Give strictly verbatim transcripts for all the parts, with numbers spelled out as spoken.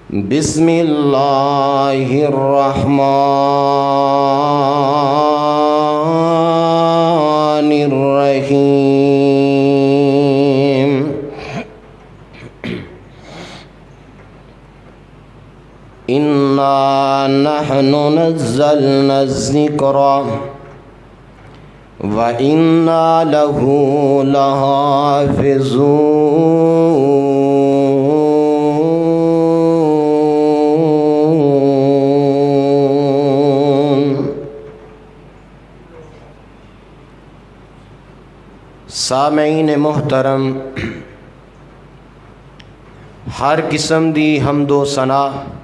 بسم اللہ الرحمن الرحیم انا نحن نزلنا الذکر وَإِنَّا لَهُ لَحَافِظُونَ۔ سامعین محترم، ہر قسم دی حمد و ثنا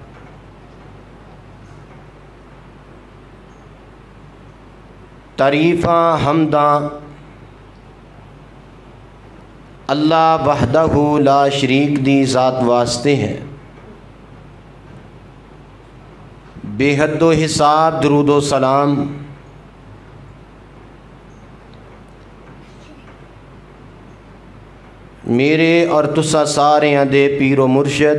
تعریفاں حمداں اللہ وحدہ لا شریک دی ذات واسطے ہیں۔ بے حد و حساب درود و سلام میرے اور تسا سارے دے پیر و مرشد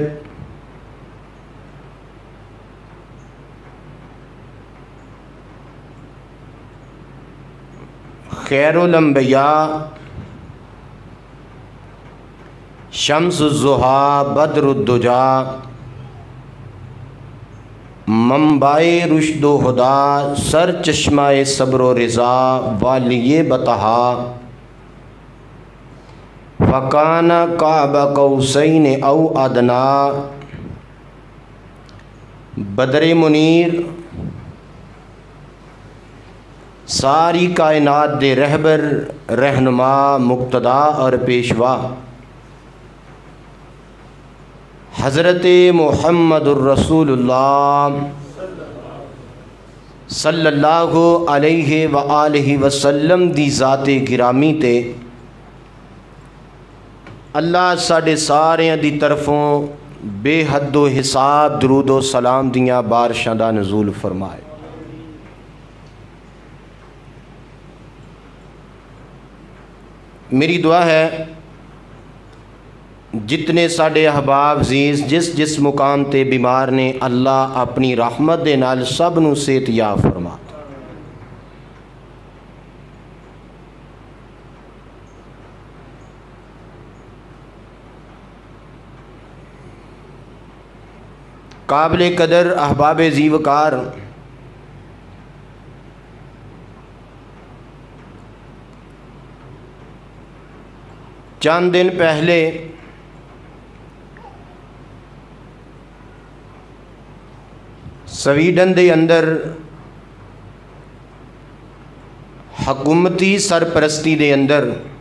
خیر الانبیاء شمس الضحیٰ بدر الدجا منبع رشد و ہدا سر چشمہ صبر و رضا والی بطحا فکان قاب قوسین او ادنا بدر منیر ساری کائنات دے رہبر رہنما مقتدا اور پیشوا حضرت محمد الرسول اللہ صلی اللہ علیہ وآلہ وسلم دی ذات گرامی تے اللہ ساڑے سارے دی طرفوں بے حد و حساب درود و سلام دیاں بارشاں دا نزول فرمائے۔ میری دعا ہے جتنے ساڑے احباب عزیز جس جس مقام تے بیمار نے اللہ اپنی رحمت دے نال سب نو صحت یاب فرما۔ قابل قدر احباب ذی وقار، چند دن پہلے سویڈن دے اندر حکومتی سرپرستی دے اندر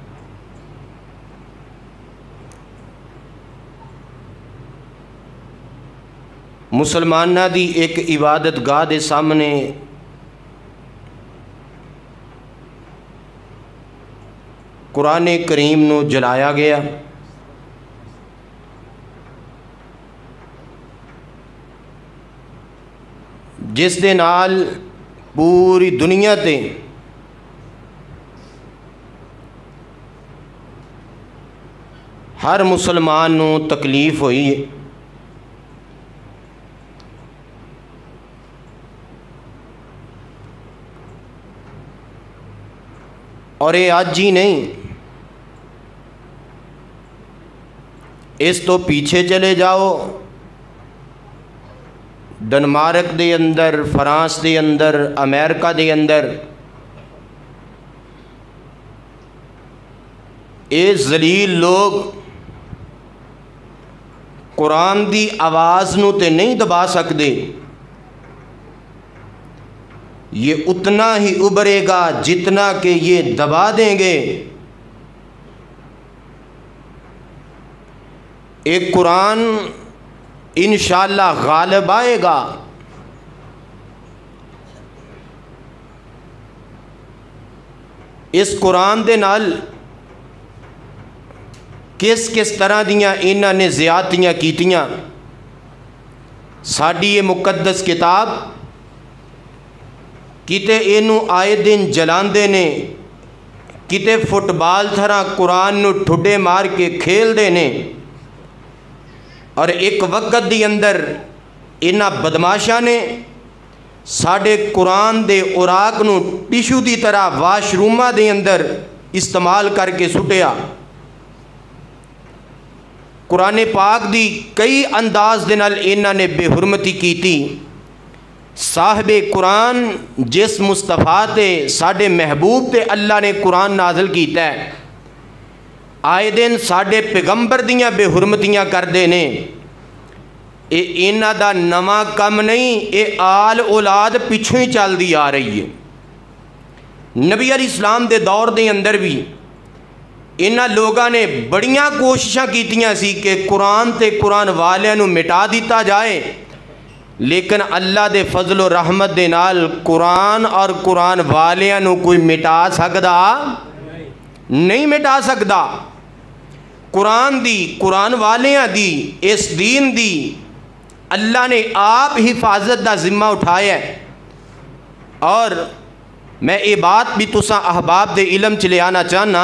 مسلمانہ دی ایک عبادت گاہ دے سامنے قرآن کریم نو جلایا گیا۔ جس دے نال پوری دنیا تے ہر مسلمان نو تکلیف ہوئی ہے۔ اور یہ آج ہی نہیں، اس تو پیچھے چلے جاؤ، ڈنمارک دے اندر، فرانس دے اندر، امریکہ دے اندر اے ذلیل لوگ قرآن دی آواز نو تے نہیں دبا سکتے۔ یہ اتنا ہی ابھرے گا جتنا کہ یہ دبا دیں گے۔ ایک قرآن انشاءاللہ غالب آئے گا۔ اس قرآن دے نال کس کس طرح دیاں انہاں نے زیادتیاں کیتیاں۔ ساڈی یہ مقدس کتاب کتے اینو آئے دن جلاندے نے، کتے فٹ بال تھرا قرآن نو ٹھڈے مار کے کھیل دے نے۔ اور ایک وقت دی اندر انہاں بدماشاں نے ساڈے قرآن دے اوراق نو ٹیشو دی طرح واش روماں دے اندر استعمال کر کے سٹیا۔ قرآن پاک دی کئی انداز دے نال انہاں نے بے حرمتی کیتی۔ صاحب قرآن جس مصطفیٰ تے ساڈے محبوب تے اللہ نے قرآن نازل کیتا ہے، آئے دن ساڈے پیغمبر دیاں بے حرمتیاں کر دے نے۔ اے انہاں دا نواں کم نہیں، اے آل اولاد پچھوں ہی چل دی آ رہی ہے۔ نبی علیہ السلام دے دور دے اندر بھی انہاں لوگاں نے بڑیاں کوششاں کیتیاں سی کہ قرآن تے قرآن والیاں نو مٹا دیتا جائے، لیکن اللہ دے فضل و رحمت دے نال قرآن اور قرآن والیاں نو کوئی مٹا سکدا نہیں مٹا سکدا۔ قرآن دی قرآن والیاں دی اس دین دی اللہ نے آپ حفاظت دا ذمہ اٹھایا ہے۔ اور میں یہ بات بھی تساں احباب دے علم چ لے آنا چاہنا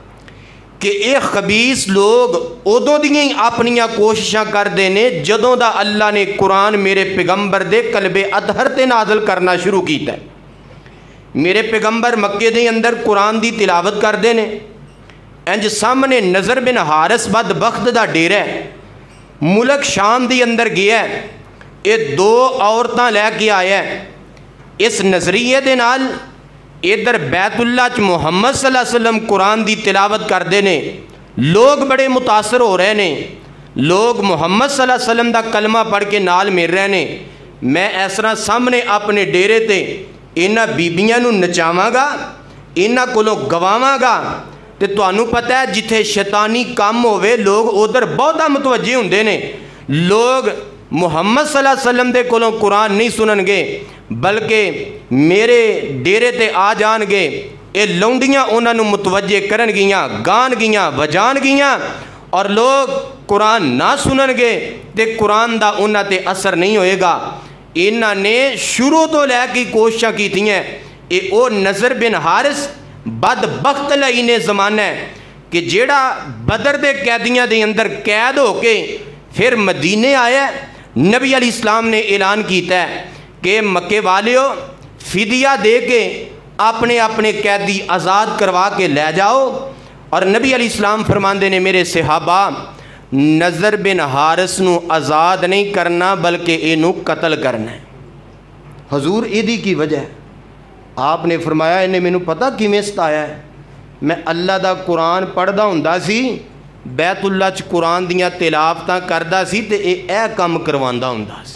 کہ اے خبیث لوگ ادوں دیاں ہی اپنیاں کوششاں کردے نے جدوں دا اللہ نے قرآن میرے پیغمبر دے قلب اطہر تے نازل کرنا شروع کیتا ہے۔ میرے پیغمبر مکے دے اندر قرآن دی تلاوت کردے نے، انج سامنے نظر بن حارث بدبخت دا ڈیرہ ہے، ملک شام دی اندر گیا ہے، یہ دو عورتاں لے کے آیا ہے۔ اس نظریے دے نال ادھر بیت اللہ چ محمد صلی اللہ علیہ وسلم قرآن دی تلاوت کردے نے، لوگ بڑے متاثر ہو رہے نے، لوگ محمد صلی اللہ علیہ وسلم دا کلمہ پڑھ کے نال مل رہے نے۔ میں اس طرح سامنے اپنے ڈیرے تے انہاں بیبیاں نو نچاواں گا، انہاں کولوں گواواں گا، تے تانوں پتہ ہے جتھے شیطانی کام ہوئے لوگ ادھر بہت متوجہ ہوندے نے۔ لوگ محمد صلی اللہ علیہ وسلم دے کولوں قرآن نہیں سنن گے بلکہ میرے ڈیرے تے آ جان گے، اے لونڈیاں انہاں نو متوجہ کرن گیاں، گان گیاں، وجان گیاں، اور لوگ قرآن نہ سنن گے تے قرآن دا انہاں تے اثر نہیں ہوئے گا۔ انہاں نے شروع تو لے کے کوششاں کیتیاں۔ اے او نظر بن حارث بدبخت لعینے زمانہ ہے کہ جیڑا بدر دے قیدیاں دے اندر قید ہو کے پھر مدینے آیا ہے۔ نبی علیہ السلام نے اعلان کیتا ہے کہ مکے والیو فدیہ دے کے اپنے اپنے قیدی آزاد کروا کے لے جاؤ۔ اور نبی علیہ السلام فرماندے نے میرے صحابہ نظر بن حارث نو آزاد نہیں کرنا بلکہ اینو قتل کرنا ہے۔ حضور ایدی کی وجہ ہے آپ نے فرمایا انہیں مینوں پتہ کیویں ستایا ہے، میں اللہ دا قرآن پڑھدا ہوندا سی، بیت اللہ چ قرآن دیاں تلاوتاں کردا سی تے اے اے کم کرواندا ہوندا سی،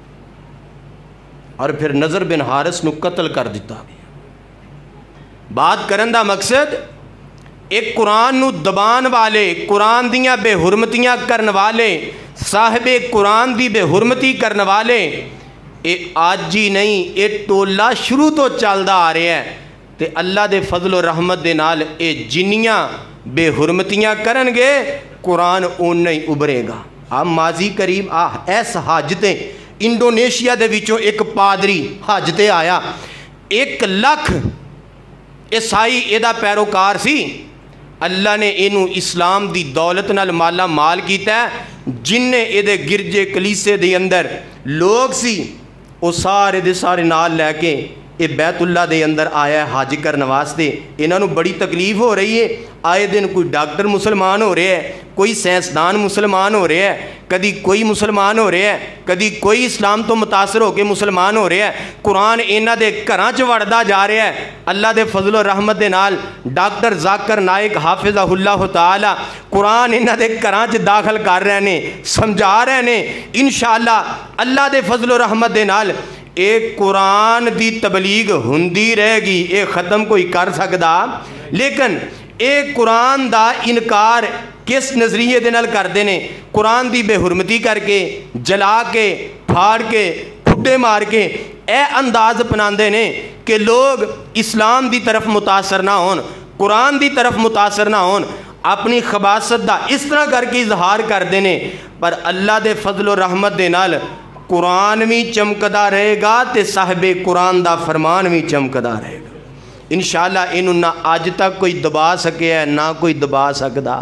اور پھر نظر بن حارث نو قتل کر دیتا گیا۔ بات کرن دا مقصد ایک قرآن نو دبان والے، قرآن دیاں بے حرمتیاں کرن والے، صاحب قرآن دی بے حرمتی کرن والے، اے آج ہی نہیں، اے ٹولہ شروع تو چلدا آ رہے ہیں تے اللہ دے فضل و رحمت دے نال اے جنیاں بے حرمتیاں کرن گے قرآن اون نہیں ابھرے گا۔ آپ ماضی قریب آ ایس حاجتیں انڈونیشیا دے وچوں ایک پادری حاجتے آیا، ایک لکھ عیسائی ایدہ پیروکار سی، اللہ نے اینو اسلام دی دولت نال مالا مال کیتا ہے، جن نے ایدے گرجے کلیسے دے اندر لوگ سی وہ سارے دے سارے نال لے کے اے بیت اللہ دے اندر آیا ہے حج کرنے واسطے۔ انہاں نو بڑی تکلیف ہو رہی ہے، آئے دن کوئی ڈاکٹر مسلمان ہو رہے ہیں، کوئی سائنسدان مسلمان ہو رہے ہیں، کدی کوئی مسلمان ہو رہے ہیں، کدی کوئی اسلام تو متاثر ہو کے مسلمان ہو رہے ہیں۔ قرآن انہاں دے گھراں چ وڑدا جا رہا ہے۔ اللہ دے فضل و رحمت دے نال ڈاکٹر ذاکر نائک حافظہ اللہ تعالی قرآن انہاں دے گھراں چ داخل کر رہے ہیں، سمجھا رہے ہیں۔ انشاءاللہ اللہ دے فضل و رحمت دے نال ایک قرآن دی تبلیغ ہندی رہ گی، ایک ختم کوئی کر سکدا، لیکن ایک قرآن دا انکار کس نظریے دے نال کر دینے؟ قرآن دی بے حرمتی کر کے، جلا کے، پھاڑ کے، پھٹے مار کے اے انداز اپناندے نے کہ لوگ اسلام دی طرف متاثر نہ ہون، قرآن دی طرف متاثر نہ ہون، اپنی خباثت دا اس طرح کر کے اظہار کر دینے۔ پر اللہ دے فضل و رحمت دے نال قرآن بھی چمکدا رہے گا تے صاحب قرآن دا فرمان بھی چمکدا رہے گا۔ انشاءاللہ انہوں نہ آج تک کوئی دبا سکے ہے، نہ کوئی دبا سکدا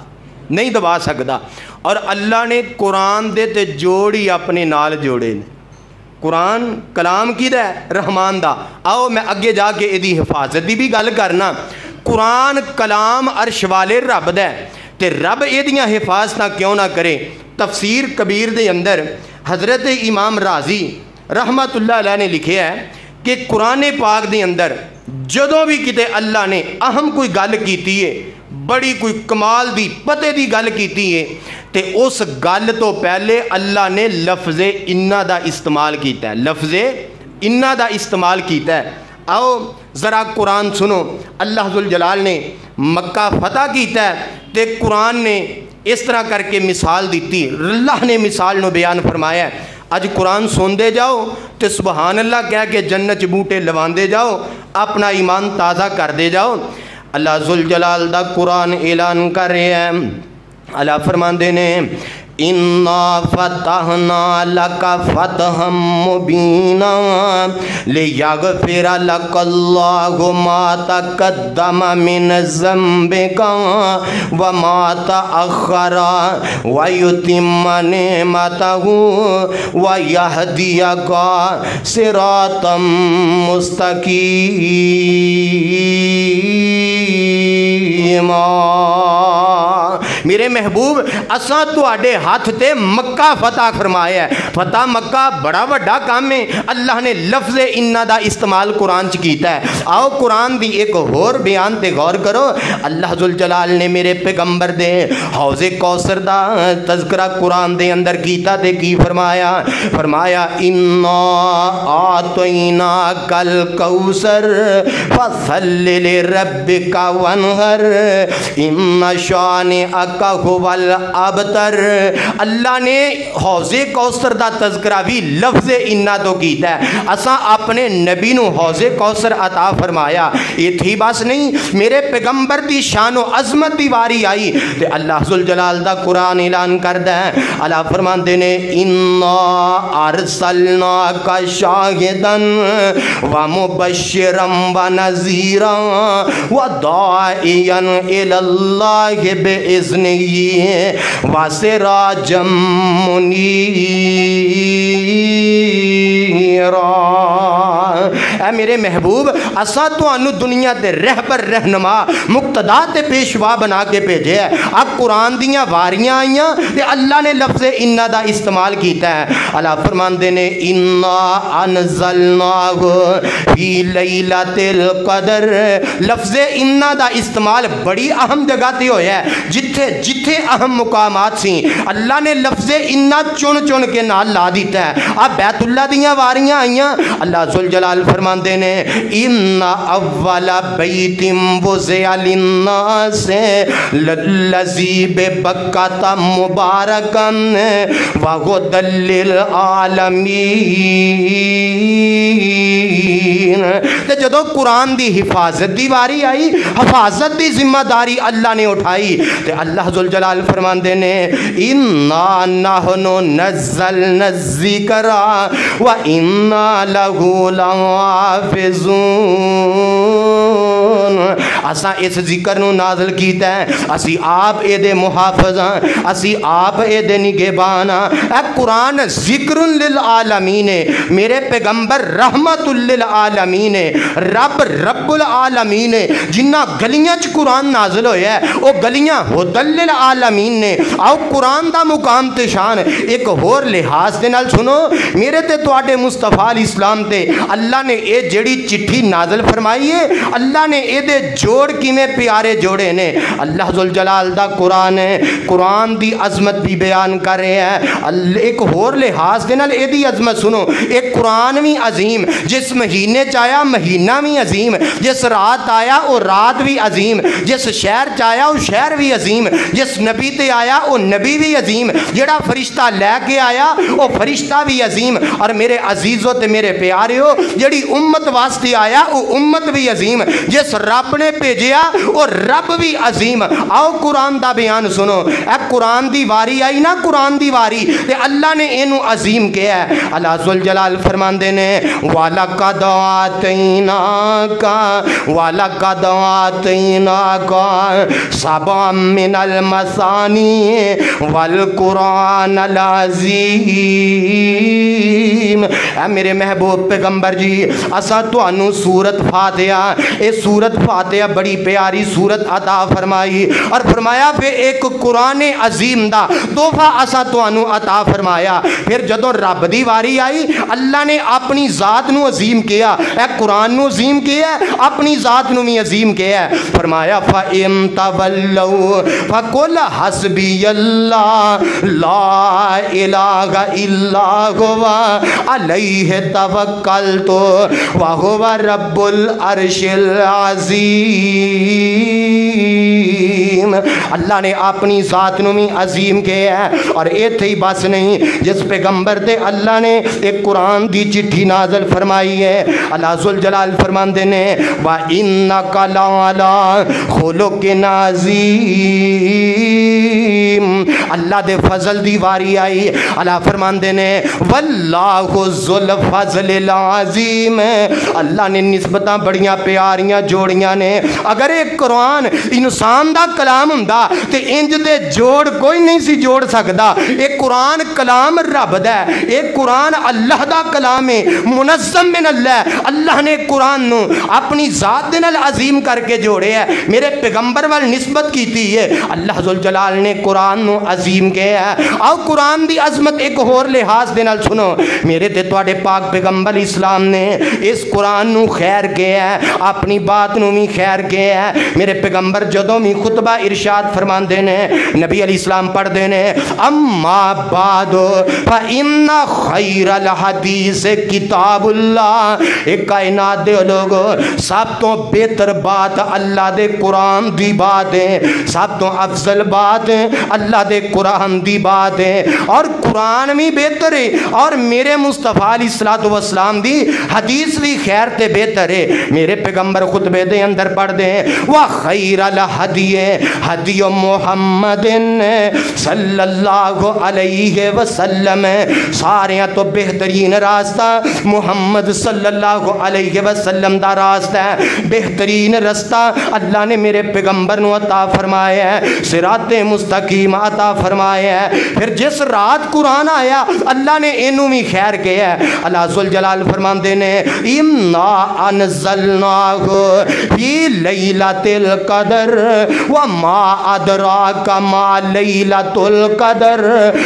نہیں دبا سکتا. اور اللہ نے قرآن دے تے جوڑ ہی اپنے نال جوڑے نے. قرآن کلام کی دا ہے؟ رحمان دا. آؤ میں اگے جا کے یہ حفاظت دی بھی گل کرنا. قرآن کلام عرش والے رب دا ہے تے رب یہ حفاظت کیوں نہ کرے. تفسیر کبیر دے اندر حضرت امام رازی رحمت اللہ علیہ نے لکھے ہے کہ قرآن پاک دے اندر جدوں بھی کتے اللہ نے اہم کوئی گل کیتی ہے, بڑی کوئی کمال دی پتے دی گل کیتی ہے, تے اس گل تو پہلے اللہ نے لفظ انا دا استعمال کیتا ہے. لفظ انا دا استعمال کیتا ہے. آؤ ذرا قرآن سنو. اللہ ذوالجلال نے مکہ فتح کیتا ہے تے قرآن نے اس طرح کر کے مثال دیتی. اللہ نے مثال نو بیان فرمایا ہے. اج قرآن سن دے جاؤ تے سبحان اللہ کہہ کے جنت بوٹے لوان دے جاؤ, اپنا ایمان تازہ کر دے جاؤ. اللہ ذوالجلال دا قرآن اعلان کر رہے ہیں. اللہ فرماندے نے اِنَّا فَتَحْنَا لَكَ فَتْحًا مُبِينًا لِيَغْفِرَ لَكَ اللَّهُ مَا تَقَدَّمَ مِنَ ذَنبِكَ وَمَا تَأَخَّرَ وَيُتِمَّ نِعْمَتَهُ وَيَهْدِيَكَ صِرَاطًا مُسْتَقِيمًا. میرے محبوب اساں تواڈے ہاتھ تے مکہ فتح فرمایا ہے. فتح مکہ بڑا وڈا کام ہے. اللہ نے لفظ انا دا استعمال قرآن چ کیتا ہے. آؤ قرآن دی ایک اور بیان تے غور کرو. اللہ ذوالجلال نے میرے پیغمبر دے حوض کوثر دا تذکرہ قرآن دے اندر کیتا تے کی فرمایا؟ فرمایا انا اعطیناک الکوثر فصل لربک وانحر ان شانئک هو الابتر. اللہ نے حوض کوثر دا تذکرہ بھی لفظ انا تو کیتا ہے. اساں اپنے نبی نو حوض کوثر عطا فرمایا. یہ تھی بس نہیں, میرے پیغمبر دی شان و عظمت دی واری آئی تے اللہ ذوالجلال دا قرآن اعلان کردا ہے. اللہ فرماندے نے انا ارسلناک شاہدا ومبشرا ونذیرا وداعیا الی اللہ باذنہ وسراجا منیرا. اے میرے محبوب اساں تانوں دنیا تے رہبر رہنما مقتدا تے پیشوا بنا کے بھیجے ہے. اب قرآن دیاں واریاں آئیاں تے اللہ نے لفظ انا دا استعمال کیتا ہے. اللہ فرماندے نے انا انزلناہ فی لیلۃ القدر. لفظ انا دا استعمال بڑی اہم جگہ تے ہویا ہے. جتھے جتھے اہم مقامات سی اللہ نے لفظ انا چن چن کے نال لا دیتا ہے. اب بیت اللہ دیاں واریاں آئیاں. اللہ ذوالجلال فرماندے نے ان اول بیت وضع للناس للذی ببکۃ مبارکا وہدی للعالمین. تے جدو قرآن دی حفاظت دی واری آئی, حفاظت دی ذمہ داری اللہ نے اٹھائی تے اللہ ذوالجلال فرماندے نے انا نحن نزلنا الذکر وانا لہ لحافظون. اساں اس ذکر نو نازل کیتا ہے, اسی آپ اے دے محافظ ہاں, اسی آپ اے دے نگہبان ہاں. اے قرآن ذکر للعالمین, میرے پیغمبر رحمت للعالمین, رب رب العالمین. جنہ گلیاں چ قرآن نازل ہویا ہے او گلیاں ہدی للعالمین نے. آؤ قرآن دا مقام تے شان ایک اور لحاظ دے نال سنو. میرے تے تواڈے مصطفیٰ علیہ السلام تے اللہ نے اے جڑی چٹھی نازل فرمائی ہے, اللہ نے اے دے جوڑ کیویں پیارے جوڑے نے. اللہ ذوالجلال دا قرآن ہے, قرآن دی عظمت بھی بیان کر رہے ہیں. ایک اور لحاظ دے نال اے دی عظمت سنو. ایک قرآن بھی عظیم, جس مہینے چایا مہینہ بھی عظیم, جس رات آیا او رات بھی عظیم, جس شہر چایا او شہر بھی عظیم, جس نبی تے آیا او نبی بھی عظیم, جڑا فرشتہ لے کے آیا او فرشتہ بھی عظیم. اور میرے عزیزوں تے میرے پیاریو جڑی امت واسطے آیا او امت بھی عظیم, جس जिस रब ने भेजिया वो रब भी अजीम। आओ कुरान दा बयान सुनो। ए कुरान दी वारी आई ना, कुरान दी वारी ते अल्लाह ने इनू अजीम किया है। अल्लाह जुल जलाल फरमांदे ने वाला कद आतैना का वाला कद आतैना का सबा मिनल मसानी वल कुरान अल अज़ीम। ए मेरे महबूब पैगंबर जी, असा तुहानू सूरत फातिहा, ये सूरत फातिहा बड़ी प्यारी सूरत अता फरमाई और फरमाया फिर एक कुरान अजीम दा तोहफा असा तुहानू अता फरमाया। फिर जदों रब दी वारी आई अल्लाह ने अपनी जात नू अजीम किया, ए कुरान नू अजीम किया, अपनी जात नू भी अजीम किया। फरमाया फ इन तवल्लौ फकुल हस्बी अल्लाह ला इलाहा इल्ला हुवा अलैहि तवक्कलतु व हुवा रब्बुल अर्शिल अज़ीम। अल्लाह ने अपनी जात नू भी अजीम किया है। और इत्थे ही बस नहीं, जिस पैगंबर ते अल्लाह ने एक कुरान दी चिट्ठी नाज़िल फरमाई है, अल्लाह जुल जलाल फरमांदे ने व इन्नका लअला खुलुकिन अज़ीम। अल्लाह दे फजल दी वारी आई, अल्लाह फरमांदे ने वल्लाहु ज़ुल फज़लिल अज़ीम। अल्लाह ने निस्बतां बड़ियां प्यारियां जोड़ियां ने। अगर एक कुरान इंसान दा कलाम हुंदा ते इंज दे जोड़ कोई नहीं सी जोड़ सकदा। एक कुरान कलाम रब दा है, एक कुरान अल्लाह दा कलाम है, मुनज़्ज़म मिन अल्लाह। अल्लाह ने कुरान नू अपनी जात दे नाल अजीम करके जोड़े है, मेरे पैगंबर वाल निस्बत कीती है। अल्लाह जुल जलाल ने कुरान नू अजीम किया है। आओ कुरान दी अजमत एक होर लिहाज दे नाल सुनो। मेरे ते तुहाडे पाक पैगंबर इस्लाम ने इस कुरान नू खैर किया है, अपनी बात नू भी खैर किया है। मेरे पैगंबर जदों भी खुतबा इरशाद फरमांदे ने, नबी अली इस्लाम पढ़दे ने अम्मा बादो फ इन्ना खैरल हदीस किताबुल्लाह। एक कायनात दे लोगो सब तो बेहतर बात अल्लाह दे कुरान दी बात है, सब तो अफजल बात अल्लाह दे कुरान दी बात है। और कुरान भी बेहतर है और मेरे मुस्तफ़ा अलैहिस्सलातु वस्सलाम दी हदीस भी खैर ते बेहतर है। मेरे पैगंबर खुतबे दे अंदर पढ़दे व खैरल हदिये हदियो मुहम्मदिन सल्लल्लाहु अलैहि वसल्लम। सारे तो बेहतरीन रास्ता मुहम्मद सल्लल्लाहु अलैहि वसल्लम दा रास्ता है, बेहतरीन रास्ता अल्लाह ने मेरे पैगंबर नू अता फरमाया है, सिराते मुस्तकीम अता फरमाया है। फिर जिस रात कुरान आया अल्लाह ने इनू भी खैर किया है। अल्लाह जुल जलाल फरमांदे ने इन्ना अनज़लनाहु फी लैलतिल कदर व मा अदराका मा लैलतुल कदर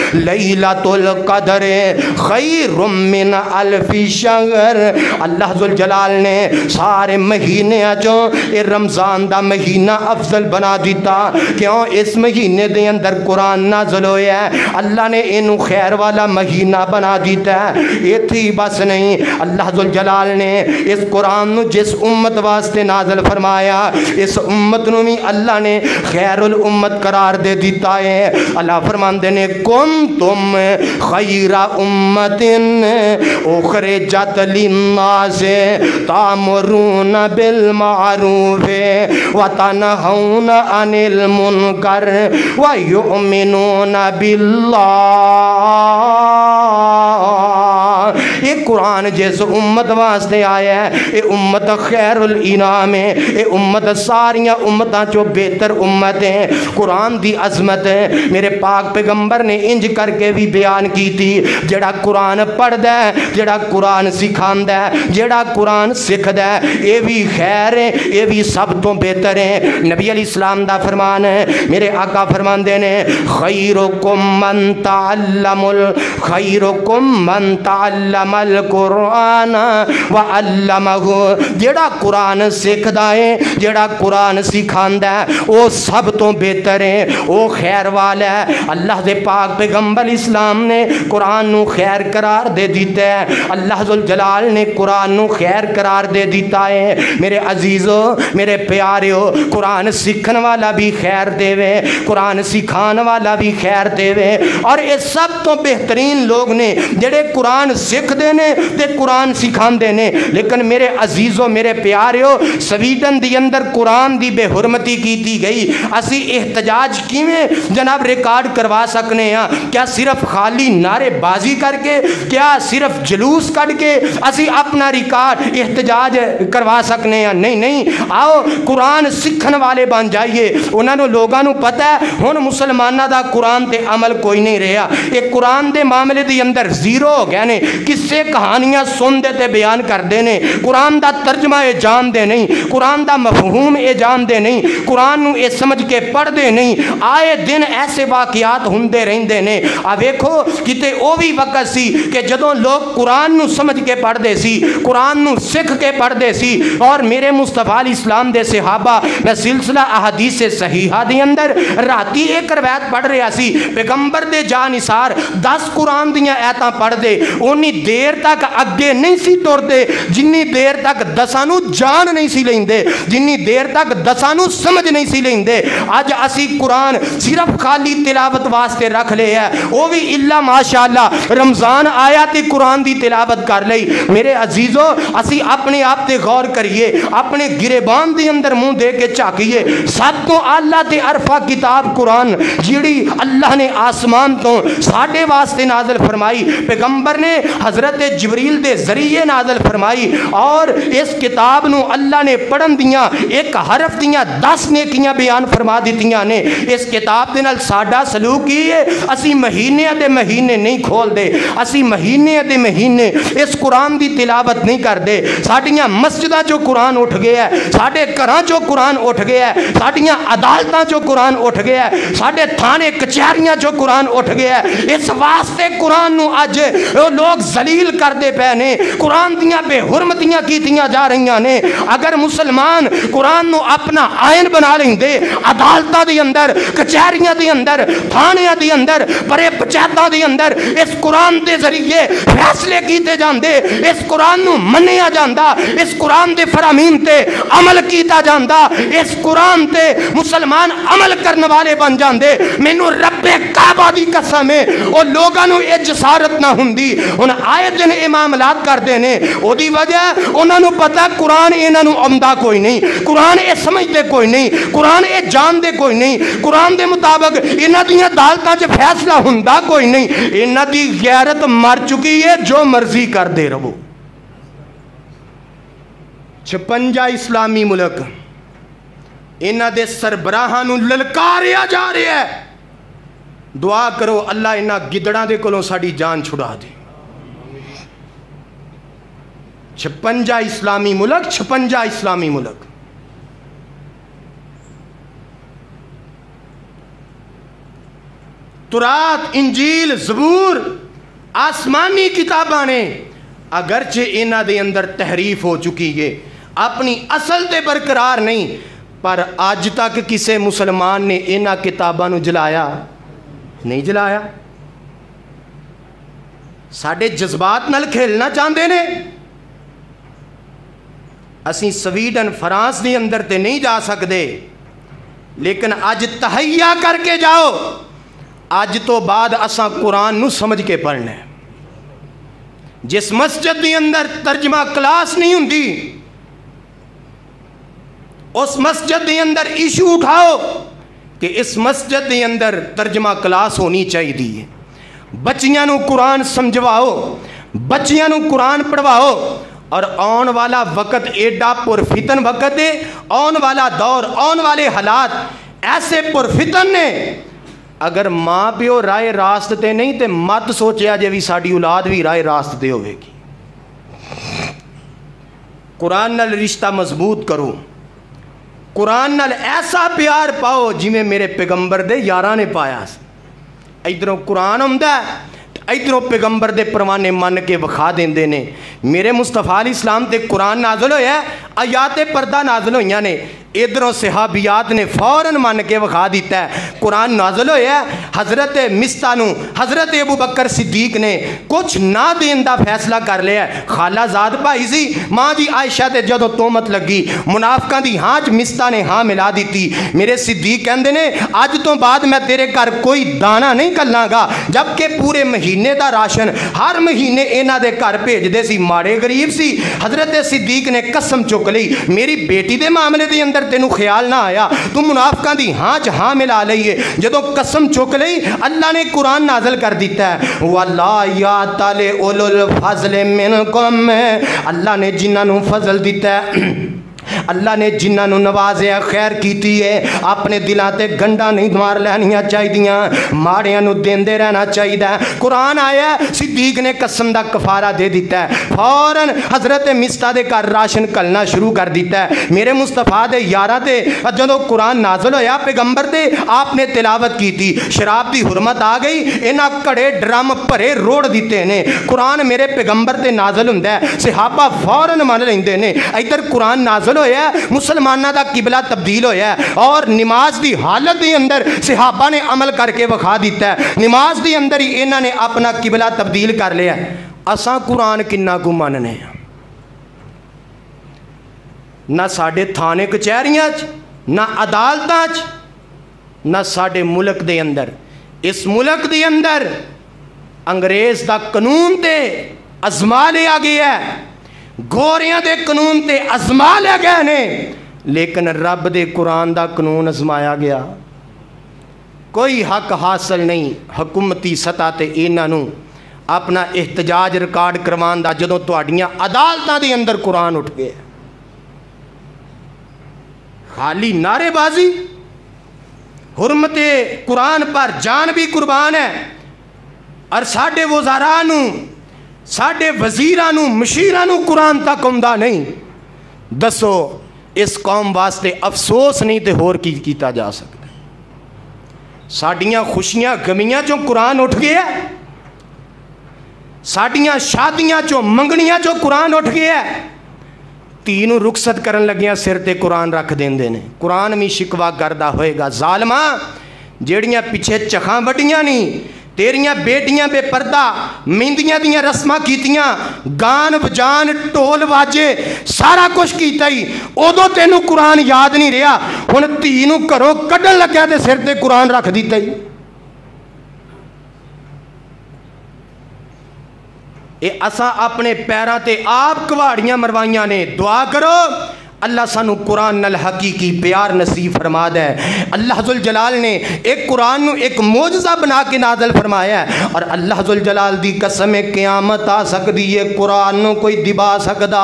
लैलतुल कदर खैरुम मिन अल्फि शहर। अल्लाह जुल जलाल ने सारे महीने चो ये रमज़ान दा महीना अफजल बना दिता। क्यों? इस महीने दे अंदर कुरान नाज़िल होया है, अल्लाह ने इनू खैर वाला महीना बना दिता है। इत्थे ही बस नहीं, अल्लाह जुल जलाल ने इस कुरान नू जिस उम्मत वास्ते नाज़िल फरमाया, इस उम्मत नू भी अल्लाह ने खैरुल उम्मत करार दे दिता है। अल्लाह फरमांदे ने कुंतुम खैरा उम्मतिन उखरिजत लिन्नास तामुरूना बिल मारूफ व तनहौना अनिल मुनकर व युमिनूना बिल्लाह। ये कुरान जिस उम्मत वास्ते आया है, ये उम्मत खैरुल इनाम है, ये उम्मत सारियां उम्मतां चो बेहतर उम्मत है। कुरान दी अजमत है मेरे पाक पैगंबर ने इंज करके भी बयान की थी, जेड़ा कुरान पढ़दा है, जेड़ा कुरान सिखांदा है, जेड़ा कुरान सिखदा है, ये भी खैर है, ये भी सब तो बेहतर है। नबी अली इस्लाम दा फरमान है, मेरे आका फरमांदे ने खैरुकुम मन तअल्लमुल खैरुकुम मन तअल्लमल कुरान व अल्लमहु। जेड़ा कुरान सिखदा है, जेड़ा कुरान सिखांदा है, वो सब तो बेहतर है, वो खैर वाला है। अल्लाह दे पाक पैगंबर इस्लाम ने कुरान नू खैर करार दे दिता है, अल्लाह जुल जलाल ने कुरान नू खैर करार दे दिता है। मेरे अजीजों, मेरे प्यारियों, कुरान सीखने वाला भी खैर देवे, कुरान सिखाने वाला भी खैर देवे। और ये सब तो बेहतरीन लोग ने जेड़े कुरान सिखते پڑھتے ہیں تے قرآن سکھاندے نے. لیکن میرے عزیزو میرے پیاریو سویڈن دی اندر قرآن دی بے حرمتی کیتی گئی. اسی احتجاج کیویں جناب ریکارڈ کروا سکنے ہیں؟ کیا صرف خالی نعرے بازی کر کے, کیا صرف جلوس کر کے اسی اپنا ریکارڈ احتجاج کروا سکنے ہیں؟ نہیں نہیں, آؤ قرآن سکھن والے بن جائیے. انہوں نے لوگوں کو پتہ ہے ہن مسلمانوں دا قرآن تے عمل کوئی نہیں رہا. یہ قرآن دے معاملے دی اندر زیرو ہو گئے نے. کسے کہانیاں سن دے تے بیان کر دے نے. قرآن دا ترجمہ اے جان دے نہیں, قرآن دا مفہوم اے جان دے نہیں, قرآن نو اے سمجھ کے پڑھ دے نہیں. آئے دن ایسے واقعات ہوندے رہندے نے. آ ویکھو کتے او بھی وقت سی کہ جدوں لوگ قرآن نو سمجھ کے پڑھ دے سی, قرآن نو سکھ کے پڑھ دے سی. اور میرے مصطفیٰ علیہ السلام دے صحابہ, میں سلسلہ احادیث صحیحہ دے اندر راتی ایک روایت پڑھ رہا سی, پیغمبر دے جا نثار دس قرآن دیاں ایتاں پڑھ دے, اونی دیر تک اگے نہیں سی ٹر دے جنی دیر تک دسانو جان نہیں سی لیندے, جنی دیر تک دسانو سمجھ نہیں سی لیندے. اج اسی قرآن صرف خالی تلاوت واسطے رکھ لے ہے, وہ بھی اللہ ماشاءاللہ رمضان آیا تے قرآن دی تلاوت کر لئی. میرے عزیزو اسی اپنے آپ تے غور کریے, اپنے گریبان دی اندر منہ دے کے چاکیے. سب تو اعلیٰ تے عرفہ کتاب قرآن جیڑی اللہ نے آسمان تو ساڈے واسطے نازل فرمائی, پیغمبر نے حضرت جبریل دے ذریعے نازل فرمائی. اور اس کتاب نو اللہ نے پڑھن دیاں ایک حرف دیاں دس نیکیاں بیان فرما دیتیاں نے. اس کتاب دے نال ساڈا سلوک کی ہے, اسی مہینے دے مہینے نہیں کھول دے, اسی مہینے دے مہینے اس قرآن دی تلاوت نہیں کر دے. ساڈیاں مسجداں چو قرآن اٹھ گیا ہے, ساڈے گھراں چو قرآن اٹھ گیا ہے, ساڈیاں عدالتاں چو قرآن اٹھ گیا ہے, ساڈے تھانے کچہریاں چو قرآن اٹھ گیا ہے. اس واسطے قرآن نو اج لوگ ذلیل کر دے پے نے, قرآن دیاں بے حرمتیاں کیتیاں جا رہیاں نے. اگر مسلمان قرآن نو اپنا آئین بنا لیندے, عدالتاں دے اندر, کچہریاں دے اندر, تھانیاں دے اندر, بڑے پنچایتاں دے اندر اس قرآن دے ذریعے فیصلے کیتے جاندے, اس قرآن نو منیا جاندا, اس قرآن دے فرامین تے عمل کیتا جاندا, اس قرآن تے مسلمان عمل کرنے والے بن جاندے. مینوں رب کعبہ دی قسم ہے او لوگاں نو اے جسارت نہ ہوندی. ہن آئے دن اے معاملات کردے نے, او دی وجہ انہاں نو پتہ قرآن انہاں نو آمدا کوئی نہیں, قرآن اے سمجھدے کوئی نہیں, قرآن اے جاندے کوئی نہیں, قرآن دے مطابق انہاں دیاں عدالتاں چ فیصلہ ہوندا کوئی نہیں. انہاں دی غیرت مر چکی ہے, جو مرضی کر دے رہو. چھپنجا اسلامی ملک انہاں دے سربراہاں نو للکاریا جا رہا ہے. دعا کرو اللہ انہاں گدڑاں دے کولوں ساڈی جان چھڑا دے. چھپنجا اسلامی ملک, چھپنجا اسلامی ملک. تورات, انجیل, زبور آسمانی کتاباں نے اگرچہ انہاں دے اندر تحریف ہو چکی ہے, اپنی اصل تے برقرار نہیں, پر آج تک کسے مسلمان نے انہاں کتاباں نو جلایا نہیں جلایا. ساڈے جذبات نال کھیلنا چاہندے نے. اسی سویڈن فرانس دے اندر تے نہیں جا سکدے, لیکن اج تہیا کر کے جاؤ. اج تو بعد اساں قرآن نو سمجھ کے پڑھنا ہے. جس مسجد دے اندر ترجمہ کلاس نہیں ہوندی, اس مسجد دے اندر ایشو اٹھاؤ کہ اس مسجد دے اندر ترجمہ کلاس ہونی چاہیے. بچیاں نو قرآن سمجھواؤ, بچیاں نو قرآن پڑھواؤ. اور آن والا وقت ایڈا پرفتن وقت ہے, آن والا دور, آن والے حالات ایسے پرفتن نے. اگر ماں پیو رائے راست تے نہیں تے مت سوچیا جے بھی ساڈی اولاد بھی رائے راست تے ہوئے گی. قرآن نال رشتہ مضبوط کرو, قرآن نال ایسا پیار پاؤ جویں میرے پیغمبر دے یاراں نے پایا. ادھروں قرآن ہوندا ہے, ادھروں پیغمبر دے پروانے من کے وکھا دیندے نے. میرے مصطفیٰ علیہ السلام تے قرآن نازل ہویا ہے, آیات پردہ نازل ہوئیاں نے. इधरों सहाबियात ने फौरन मन के विखा दिता है। कुरान नाज़िल होया, हज़रत मिस्ता नूं हज़रत अबू बकर सिद्दीक ने कुछ ना देन दा फैसला कर लिया। खालाजाद भाई सी, माँ जी आयशा ते जदों तोहमत लगी मुनाफिकां दी हाँ च मिस्ता ने हाँ मिला दी। मेरे सिद्दीक कहंदे ने अज तो बाद मैं तेरे घर कोई दाना नहीं घल्लांगा, जबकि पूरे महीने का राशन हर महीने इन्हां दे घर भेजदे सी। माड़े गरीब सी। हज़रत सिद्दीक ने कसम चुक ली, मेरी बेटी दे मामले दे अंदर तेनू ख्याल ना आया, तू मुनाफिकां दी हाँ च हाँ मिला लईए। जदों कसम चुक लई अल्लाह ने कुरान नाज़िल कर दिता है, वला या ताले उलुल फज़ल मिनकुम, अल्लाह ने जिन्हां नू फजल दिता है, अल्लाह ने जिन्होंने नवाज़िया खैर की है, अपने दिलों से गंढा नहीं मार लैनियां चाहिए, माड़ियां नू देंदे रहना चाहिए। कुरान आया, सिद्दीक ने कसम का कफारा दे दिता है, फौरन हज़रत मिस्ता के घर राशन कलना शुरू कर दिता है। मेरे मुस्तफा दे यारा ते जदों कुरान नाज़िल होया पैगंबर ते आपने तिलावत की थी, शराब की हुरमत आ गई, इन्हां घड़े ड्रम भरे रोड़ दिते ने। कुरान मेरे पैगंबर ते नाज़िल हुंदा है, सहाबा फौरन मन लेंदे ने। इधर कुरान नाज़िल होया, मुसलमाना दा किबला तब्दील होया और नमाज की हालत के अंदर सहाबा ने अमल करके विखा दिता है। नमाज के अंदर ही इन्हां ने अपना किबला तब्दील कर लिया। असां कुरान किन्ना कु मनने ना साडे थाने कचहरियां च, ना अदालतां च, ना साडे मुल्क दे अंदर। इस मुल्क दे अंदर अंग्रेज़ दा कानून ते अजमा लिया गया है, गोरियां दे कानून ते अजमा ले गए ने, लेकिन रब दे कुरान दा कानून अजमाया गया। कोई हक हासिल नहीं हुकूमती सतह ते इन्हां नूं अपना एहतजाज रिकॉर्ड करवाउण दा, जदों तुहाडीआं अदालतां दे अंदर कुरान उठ गया। खाली नारेबाजी, हुरमते कुरान पर जान भी कुर्बान है, और साडे वज़ारा नूं साडे वजीरां नूं मशीरां नूं कुरान तक आउंदा नहीं। दसो इस कौम वास्ते अफसोस नहीं तो होर की कीता जा सकता। साडियां खुशियां गमियां चों कुरान उठ गया, साडियां शादियां चों मंगनियां चों कुरान उठ गया। धी नूं रुखसत करन लगियां सिर ते कुरान रख देंदे ने। कुरान भी शिकवा करदा होएगा, जालमा जेड़ियां पिछे चखां वड्डियां नहीं, तेरियां बेटियां बेपर्दा मेहंदियां दियां रस्मां कीतियां, गान बजान ढोल वाजे सारा कुछ कीता ही, उदों तेनू कुरान याद नहीं रहा। हुण धी नूं घरों कड्ढण लग्या ते सिर ते कुरान रख दिता ही। ये असां अपने पैरां ते आप कुहाड़ियां मरवाइयां ने। दुआ करो अल्लाह सानू कुरान नल हकीकी प्यार नसीब फरमा दे। अल्लाह जुल जलाल ने एक कुरान नू एक मोजज़ा बना के नाज़िल फरमाया है, और अल्लाह जुल जलाल दी कसम क़यामत आ सकदी है, कुरान नू कोई दबा सकदा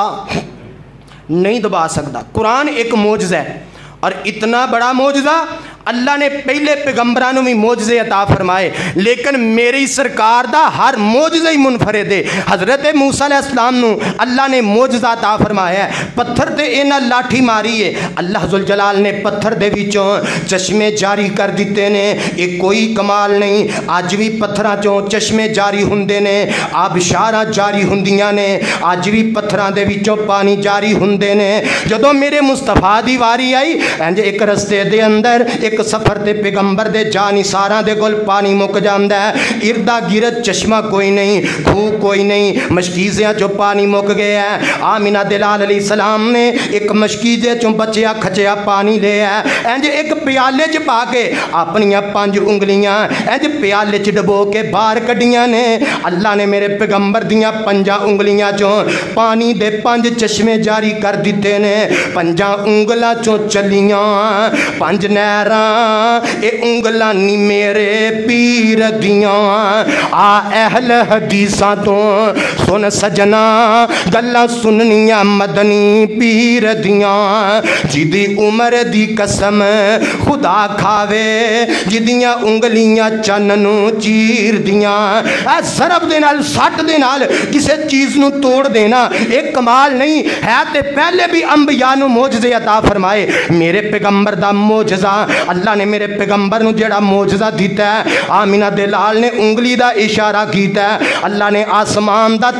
नहीं, दबा सकदा। कुरान एक मोजज़ा है, और इतना बड़ा मोजज़ा अल्लाह ने पहले पैगंबरां नूं भी मोजज़े अता फरमाए, लेकिन मेरी सरकार दा हर मोजज़ा ही मुनफरिद है। हज़रत मूसा अलैहिस्सलाम नूं अल्लाह ने मोजज़ा अता फरमाया, पत्थर ते इन्हां लाठी मारी है, अल्लाह जुल जलाल ने पत्थर दे विचों चश्मे जारी कर दिते ने। ये कोई कमाल नहीं, अज भी पत्थरां चों चश्मे जारी हुंदे ने, आबशारां जारी हुंदियां ने, अज भी पत्थरां दे विचों पानी जारी हुंदे ने। जदों मेरे मुस्तफा दी वारी आई, इंज एक रस्ते दे अंदर एक सफर ते पैगंबर दे जानिसारां दे कोल पानी मुक जांदा है, इर्दा गिरद चश्मा कोई नहीं, खूह कोई नहीं, मशकीज़ियां चों पानी मुक गया है। आमिना दिलाल अलैहि सलाम ने एक मशकीज़े चों बचिया खचिया पानी लिया, इंज एक प्याले च पा के अपनियां पंज उंगलियां इंज प्याले च डबो के बाहर कड्डियां ने। अल्लाह ने मेरे पैगंबर दियां पंजा उंगलियां चों पानी दे पंज चश्मे जारी कर दिते ने। पंजा उंगलां चों चलियां पंज नहरां, ए उंगलां नी मेरे पीर दियां। आ अहल हदीसां तो सुन सजना गल्लां सुननियां मदनी पीर दियां, जिदी उम्र दी कसम खुदा खावे, जिदियां उंगलियां चन्न नू चीर दियां। ए सरब दे नाल सट दे नाल किसे चीज़ नू तोड़ देना एक कमाल नहीं है। ते पहले भी अंबिया नू मोजज़े अता फरमाए, मेरे पैगंबर दा मोजज़ा अल्लाह ने मेरे पैगंबर नू जेड़ा मोजज़ा दिता है, आमिना दे लाल ने उंगली दा इशारा कीता है, अल्लाह ने आसमान दा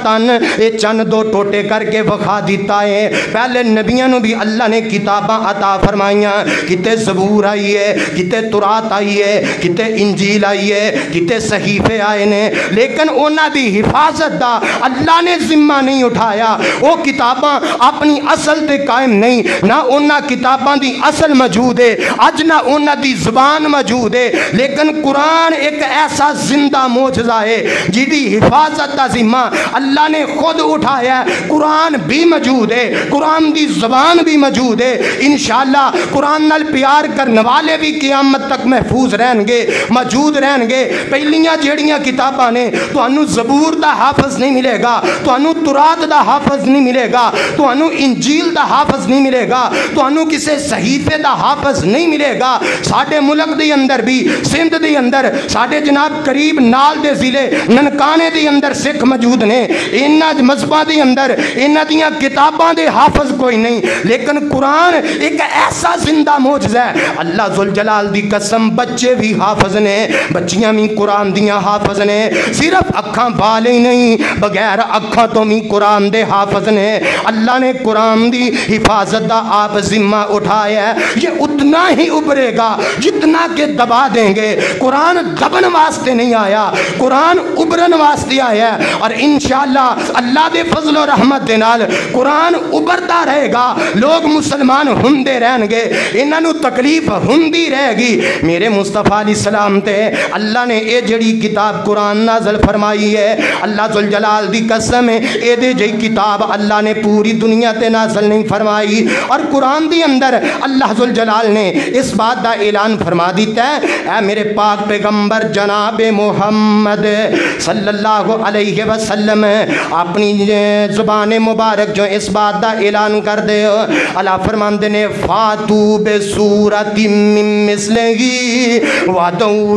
तन ये चन दो टोटे करके विखा दिता है। पहले नबियां नूं भी अल्लाह ने किताबां अता फरमाइयां, किते ज़बूर आई है, किते तुरात आई है, किते इंजील आई है, किते सहीफे आए ने, लेकिन उन्हां दी हिफाजत दा अल्लाह ने जिम्मा नहीं उठाया। वो किताबां अपनी असल ते कायम नहीं, ना उन्हां किताबां दी असल मौजूद है, अज ना उन्हां दी ज़बान मौजूद है, लेकिन कुरान एक ऐसा जिंदा मोजज़ा है जिहदी हिफाजत दा जिम्मा अल्लाह ने खुद उठाया। कुरान भी मौजूद है, कुरान दी ज़बान भी मौजूद है। इंशाअल्लाह कुरान नाल प्यार करने वाले भी क़यामत तक महफूज रहणगे, मौजूद रहणगे। पहलियां जेड़ियां किताबां ने, तुहानू ज़बूर दा हाफिज़ नहीं मिलेगा, तुहानू तुरात दा हाफिज़ नहीं मिलेगा, तुहानू इंजील दा हाफिज़ नहीं मिलेगा, तुहानू किसी सहीफे दा हाफिज़ नहीं मिलेगा। साडे मुल्क दे अंदर भी, सिंध दे अंदर, साडे जनाब करीब नाल दे ज़िले ननकाने दे अंदर सिख मौजूद ने। इन्हां मज़हबां दे अंदर इन्हां दियां किताबां दे हाफिज़ कोई नहीं, लेकिन कुरान एक ऐसा जिंदा मोजज़ा है। अल्लाह ज़ुल जलाल दी कसम, बच्चे भी हाफिज़ ने, बच्चियां भी कुरान दियां हाफिज़ ने। सिर्फ अखां वाले ही नहीं, बगैर अखां तो भी कुरान दे हाफिज़ ने। अल्लाह ने कुरान दी हिफाजत दा आप जिम्मा उठाया है। ये उतना ही उभरेगा जितना के दबा देंगे। कुरान दबन वास्ते नहीं आया, कुरान उभरन वास्ते आया है। और इंशाअल्लाह अल्लाह दे फजल और रहमत दे नाल कुरान उभरता रहेगा। लोग मुसलमान हुंदे रहणगे, इन्हां नूं तकलीफ हुंदी रहेगी। मेरे मुस्तफा अलैहिस्सलाम ते अल्लाह ने ये जड़ी किताब कुरान नाज़िल फरमाई है, अल्लाह ज़ुल जलाल दी कसम है, एदे जई किताब अल्लाह ने पूरी दुनिया ते नाज़िल नहीं फरमाई। और कुरान दी अंदर अल्लाह ज़ुल जलाल ने इस बात दा ऐलान फरमा दिता है, ऐ मेरे पाक पैगंबर जनाब मोहम्मद सल्लल्लाहु अलैहि वसल्लम अपनी ज़ुबान मुबारक जो इस बात दा ऐलान कर दे। अल्लाह फरमांदे ने फातू बे सूरति मिन मिस्लिही वदऊ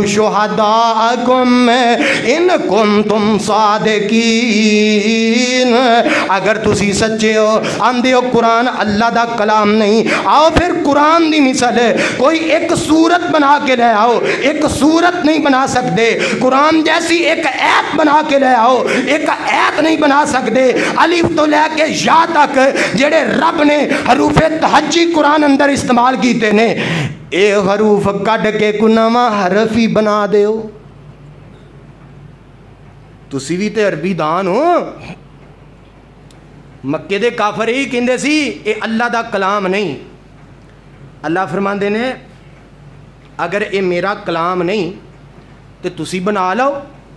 शुहदाअकुम इन कुंतुम सादिकीन। अगर तुसी सच्चे हो, आंदे हो कुरान अल्लाह दा कलाम नहीं, आओ फिर कुरान दी मिसल कोई एक सूरत बना के ले आओ। एक सूरत नहीं बना सकते, कुरान जैसी एक ऐत बना के ले आओ, एक ऐत नहीं बना सकते। अलिफ तो लेके या तक जेड़े रब ने हरूफे तहज्जी कुरान अंदर इस्तेमाल कीते ने, ए हरूफ कट के कोई नवा हरफ ही बना दो। तुसी भी ते अरबी दान हो। मक्के दे काफर ही कहंदे सी ये अल्लाह दा कलाम नहीं। अल्लाह फरमांदे ने अगर ये मेरा कलाम नहीं तो तुसी बना लो।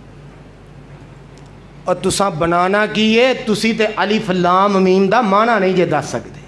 और तुसा बनाना की है, तुसी ते अलिफ लाम मीम दा माना नहीं जे दस सकते।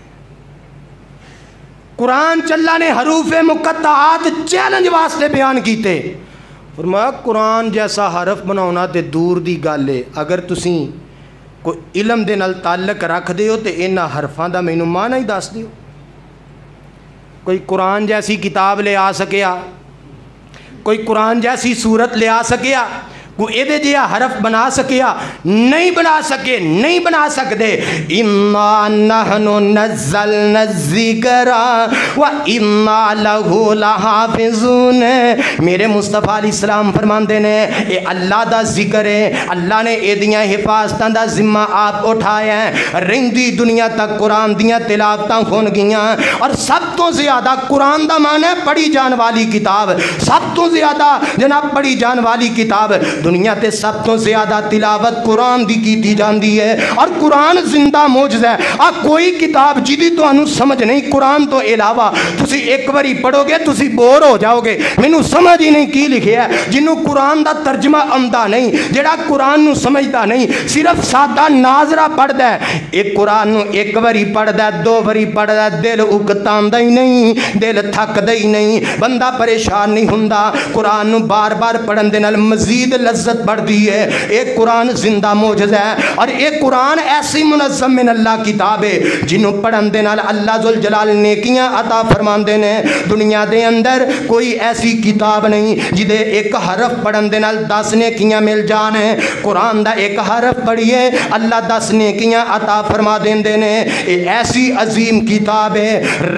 कुरान चल्ला ने हरूफे मुकत्ताआत चैलेंज वास्ते बयान कीते। फरमाया कुरान जैसा हरफ बनाना ते दूर दी गल है। अगर तुसी कोई इलम दे नाल ताल्लुक रखदे हो तो इन्हां हरफां दा मैनूं माना ही दस दिओ। कोई कुरान जैसी किताब ले आ सकिया, कोई कुरान जैसी सूरत ले आ सकिया, कोई एदे जिहा हरफ बना सकिया? नहीं बना सके, नहीं बना सकते। इन्ना नहनु नज़्ज़लना ज़िक्रा व इन्ना लहू लहाफ़िज़ून। मेरे मुस्तफ़ा अलैहिस्सलाम फरमाते ने ये अल्लाह दा जिक्र है, अल्लाह ने एदियां हिफाजतां दा जिम्मा आप उठाया है। रहिंदी दुनिया तक कुरान दियां तिलावतां होन गियां और सब तो ज़्यादा कुरान दा मान है पढ़ी जाने वाली किताब। सब तो ज़्यादा जनाब पढ़ी जाने वाली किताब दुनिया ते सब तो ज्यादा तिलावत कुरान दी की जाती है। और कुरान जिंदा मौजज़ा है। आ कोई किताब जिदी तुहानू समझ नहीं कुरान तो इलावा तुसी एक बारी पढ़ोगे तुसी बोर हो जाओगे। मैनू समझ ही नहीं की लिखिया है। जिन्हों कुरान दा तर्जमा आंदा नहीं, जेड़ा कुरान नू समझदा नहीं, सिर्फ सादा नाजरा पढ़दा है। एक कुरान नू एक बारी पढ़दा, दो बारी पढ़दा, दिल उकतांदा ही नहीं, दिल थकदा ही नहीं, बंदा परेशान नहीं हुंदा। कुरान नू बार बार पढ़न दे नाल मजीद लज्जत बढ़ती है। एक कुरान जिंदा मौजज़ा है और एक कुरान ऐसी मुनज़्ज़म मिन अल्लाह किताब है जिन्हों पढ़न दे नाल अल्लाह जुल जलाल नेकियां अता फरमांदे ने। दुनिया दे अंदर कोई ऐसी किताब नहीं जिदे एक हरफ पढ़न दे नाल दस नेकियां मिल जान। कुरान दा एक हरफ पढ़िए अल्लाह दस नेकियां अता फरमा देंदे ने। ये ऐसी अजीम किताब है, रहेगी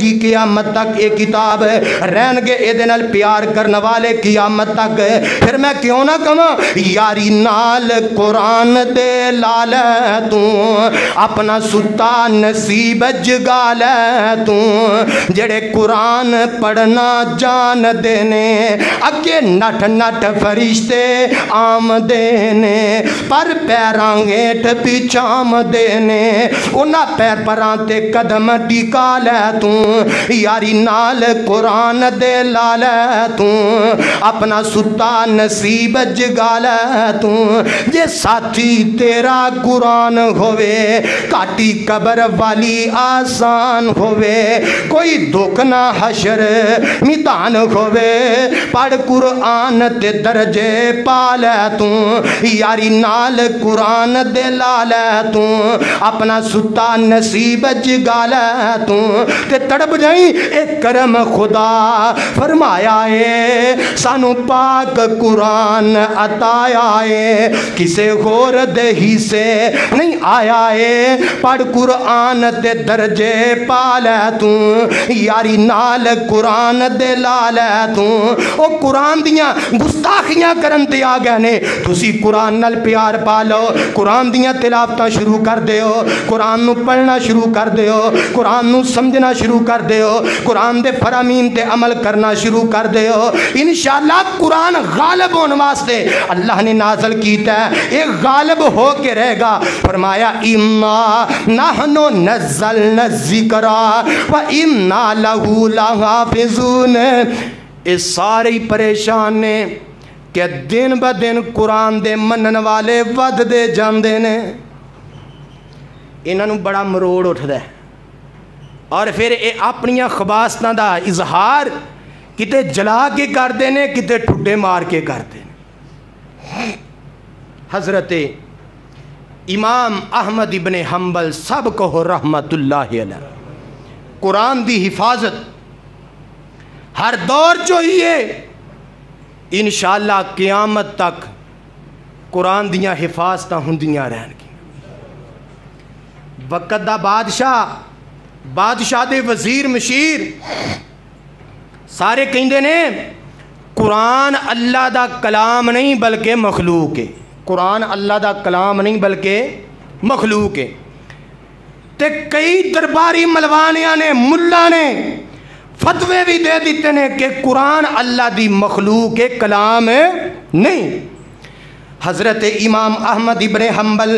گی قیامت تک یہ کتاب رہن گے اے نال پیار کرنے والے قیامت تک پھر میں کیوں نہ کہاں یاری نال قرآن دے لال تو اپنا ستا نصیب جگا لے تو جڑے قرآن پڑھنا جان دینے اگے نٹ نٹ فرشتے آم دینے پر پیران گیٹ پیچام دینے انہا پیر پرانتے قدم ٹکا لے تو یاری نال قرآن دے لالے تو اپنا ستا نصیب جگا لے تو جے ساتھی تیرا قرآن ہوئے کاٹی قبر والی آسان ہوئے کوئی دکھنا حشر میدان ہوئے پڑھ قرآن تے درجے پالے تو یاری نال قرآن دے لالے تو اپنا ستا نصیب جگا لے تو تے تڑپ جائیں ایک کرم خدا فرمایا ہے سانو پاک قرآن عطایا ہے کسے غور دہی سے نہیں آیا ہے پڑھ قرآن دے درجے پالے تو یاری نال قرآن دے لالے تو او قرآن دیاں گستاخیاں کرن تے آ گئے نے تسی قرآن نال پیار پالو قرآن دیاں تلاوتاں شروع کر دیو قرآن نو پڑھنا شروع کر دیو قرآن نو سمجھنا شروع کر دیو قرآن دے فرامین تے عمل کرنا شروع کر دیو انشاءاللہ قرآن غالب ہونے واسطے اللہ نے نازل کیتا ہے ایک غالب ہو کے رہے گا فرمایا اِمَّا نَحْنُ نَزَّلْنَا الذِّكْرَ وَإِنَّا لَهُ لَحَافِظُونَ اس سارے پریشان نے کہ دن با دن قرآن دے منن والے ود دے جاندے نے انہوں بڑا مروڑ اٹھ دے اور پھر اے اپنیاں خباستاں دا اظہار کتے جلا کے کر دینے کتے ٹھڈے مار کے کر دینے حضرت امام احمد ابن حنبل سب کو رحمت اللہ علیہ قرآن دی حفاظت ہر دور چوئیے انشاءاللہ قیامت تک قرآن دیاں حفاظتاں ہندیاں رہن گی وقت دا بادشاہ بادشاہ دے وزیر مشیر سارے کہندے نے قرآن اللہ دا کلام نہیں بلکہ مخلوق ہے قرآن اللہ دا کلام نہیں بلکہ مخلوق ہے تے کئی درباری ملوانیاں نے ملہ نے فتوے بھی دے دیتے نے کہ قرآن اللہ دی مخلوق کے کلام نہیں حضرت امام احمد ابن حنبل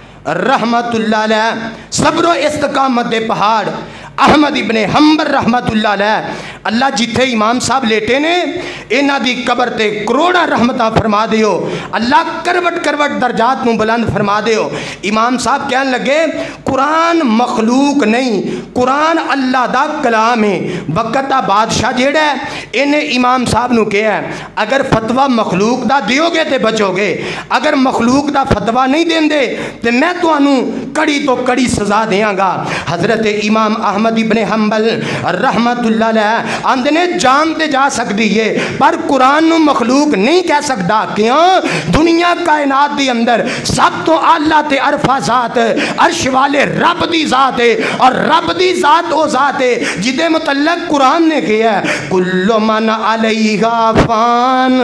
رحمت اللہ علیہ صبر و استقامت دے پہاڑ احمد ابن حنبل رحمت اللہ علیہ اللہ جتھے امام صاحب لیٹے نے انہاں دی قبر تے کروڑا رحمتہ فرما دیو اللہ کروٹ کروٹ درجات میں بلند فرما دیو امام صاحب کہنے لگے قرآن مخلوق نہیں قرآن اللہ دا کلام ہے وقت دا بادشاہ جیڑا ہے انہیں امام صاحب نو کہا ہے اگر فتوہ مخلوق دا دیو گے تے بچو گے اگر مخلوق دا فتوہ نہیں دین دے تے میں تو انو کڑی تو کڑی سزا دیاں گا حضرت امام احمد ابن حنبل رحمت اللہ علیہ اندنے جان تے جا سکتی ہے پر قرآن نو مخلوق نہیں کہہ سکتا کیوں دنیا کائنات دی اندر سب تو اعلیٰ تے عرفہ ذات عرش والے رب دی ذات ہے اور رب دی ذات او ذات ہے جدے متعلق قرآن نے کیا ہے کل من علیہا فان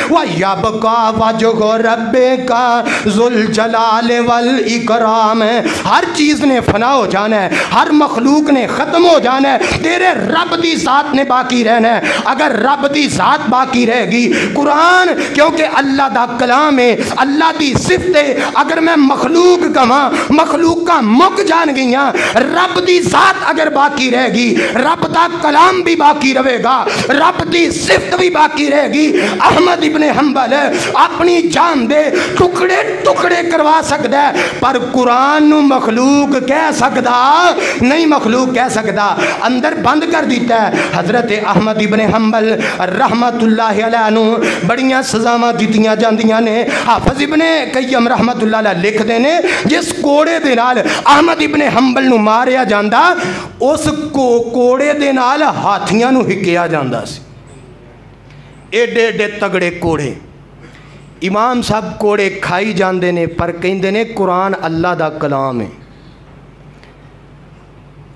ویبقا وجہ ربکا ذوالجلال والاکرام ہر چیز نے فنا ہو جانا ہے ہر مخلوق نے ختم ہو جانا ہے تیرے رب دی ذات نے باقی رہنا ہے اگر رب دی ذات باقی رہے گی قرآن کیونکہ اللہ دا کلام ہے اللہ دی صفت ہے اگر میں مخلوق کہاں مخلوق کا مک جان گیا رب دی ذات اگر باقی رہے گی رب دا کلام بھی باقی رہے گا رب دی صفت بھی باقی رہے گی احمد ابن حنبل اپنی جان دے ٹکڑے ٹکڑے کروا سکتا ہے پر قرآن نو مخلوق کہہ سکتا نہیں مخلوق کہہ سکتا اندر بند کر دیتا ہے حضرت احمد ابن حنبل رحمت اللہ علیہ نو بڑیاں سزاواں دتیاں جاندیاں نے حافظ ابن قیم رحمت اللہ علیہ لکھ دینے جس کوڑے دے نال احمد ابن حنبل نو ماریا جاندا اس کو کوڑے دے نال ہاتھیاں نو ہکیا جاندا سی ایڈے ایڈے تگڑے کوڑے امام صاحب کوڑے کھائی جاندے نے پر کہندے نے قرآن اللہ دا کلام ہے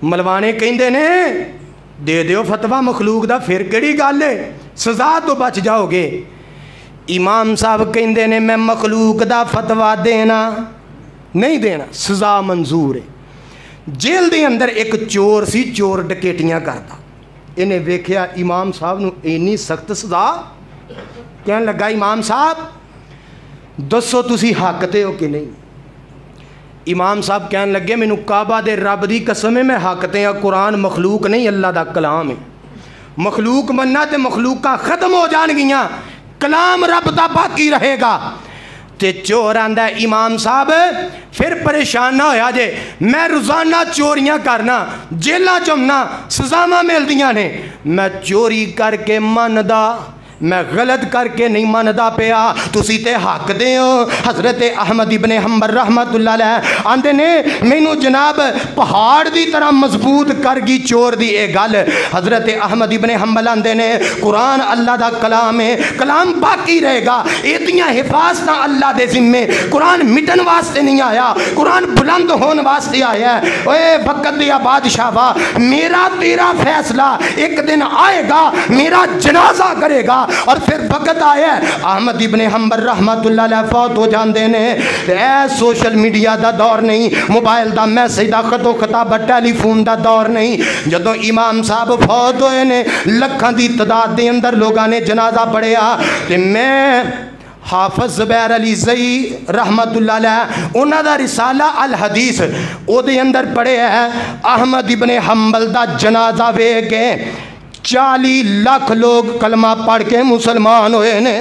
ملوانے کہندے نے دے دیو فتوا مخلوق دا، پھر کیڑی گل ہے، سزا تو بچ جاؤ گے۔ امام صاحب کہندے نے میں مخلوق دا فتوا دینا نہیں دینا، سزا منظور ہے۔ جیل دے اندر ایک چور سی، چور ڈکیٹیاں کرتا، انہیں ویکھیا امام صاحب نو اینی سخت سزا، کہنے لگا امام صاحب دسو تسی حق تے ہو کہ نہیں؟ امام صاحب کہنے لگے مینوں کعبہ دے رب دی قسم ہے میں حق تے ہاں، قرآن مخلوق نہیں اللہ دا کلام ہے، مخلوق مننا تے مخلوقاں ختم ہو جان گیاں، کلام رب دا باقی رہے گا۔ تے چور آندا ہے امام صاحب پھر پریشان نہ ہویا جے، میں روزانہ چوریاں کرنا، جیلاں چمنا، سزاواں ملدیاں نے، میں چوری کر کے مندا، میں غلط کر کے نہیں مندا پیا، تسی تے حق دے ہو۔ حضرت احمد ابن حنبل رحمت اللہ علیہ آندے نے مینوں جناب پہاڑ دی طرح مضبوط کر گئی چور دی اے گل۔ حضرت احمد ابن حنبل آندے نے قرآن اللہ دا کلام ہے، کلام باقی رہے گا، ایتیاں حفاظتاں اللہ دے ذمے، قرآن مٹن واسطے نہیں آیا، قرآن بلند ہون واسطے آیا ہے۔ اے وقت دیا بادشاہ وا، میرا تیرا فیصلہ ایک دن آئے گا، میرا جنازہ کرے گا، اور پھر وقت آیا ہے احمد ابن حنبل رحمت اللہ علیہ فوت ہو جاندے نے۔ اے سوشل میڈیا دا دور نہیں، موبائل دا میسج دا خط و خطاب ٹیلی فون دا دور نہیں، جدوں امام صاحب فوت ہوئے نے لکھاں دی تعداد دے اندر لوگاں نے جنازہ پڑھیا، تے میں حافظ زبیر علی زئی رحمت اللہ علیہ انہاں دا رسالہ الحدیث او دے اندر پڑھے ہے احمد ابن حنبل دا جنازہ ویکھ کے چالی لاکھ لوگ کلمہ پڑھ کے مسلمان ہوئے نے،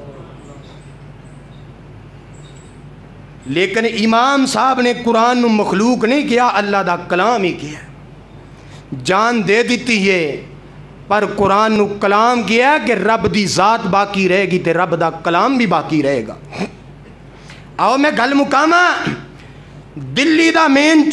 لیکن امام صاحب نے قرآن نو مخلوق نہیں کیا، اللہ دا کلام ہی کیا، جان دے دیتی ہے پر قرآن نو کلام کیا کہ رب دی ذات باقی رہے گی تے رب دا کلام بھی باقی رہے گا۔ آؤ میں گل مکاما، دلی دا مین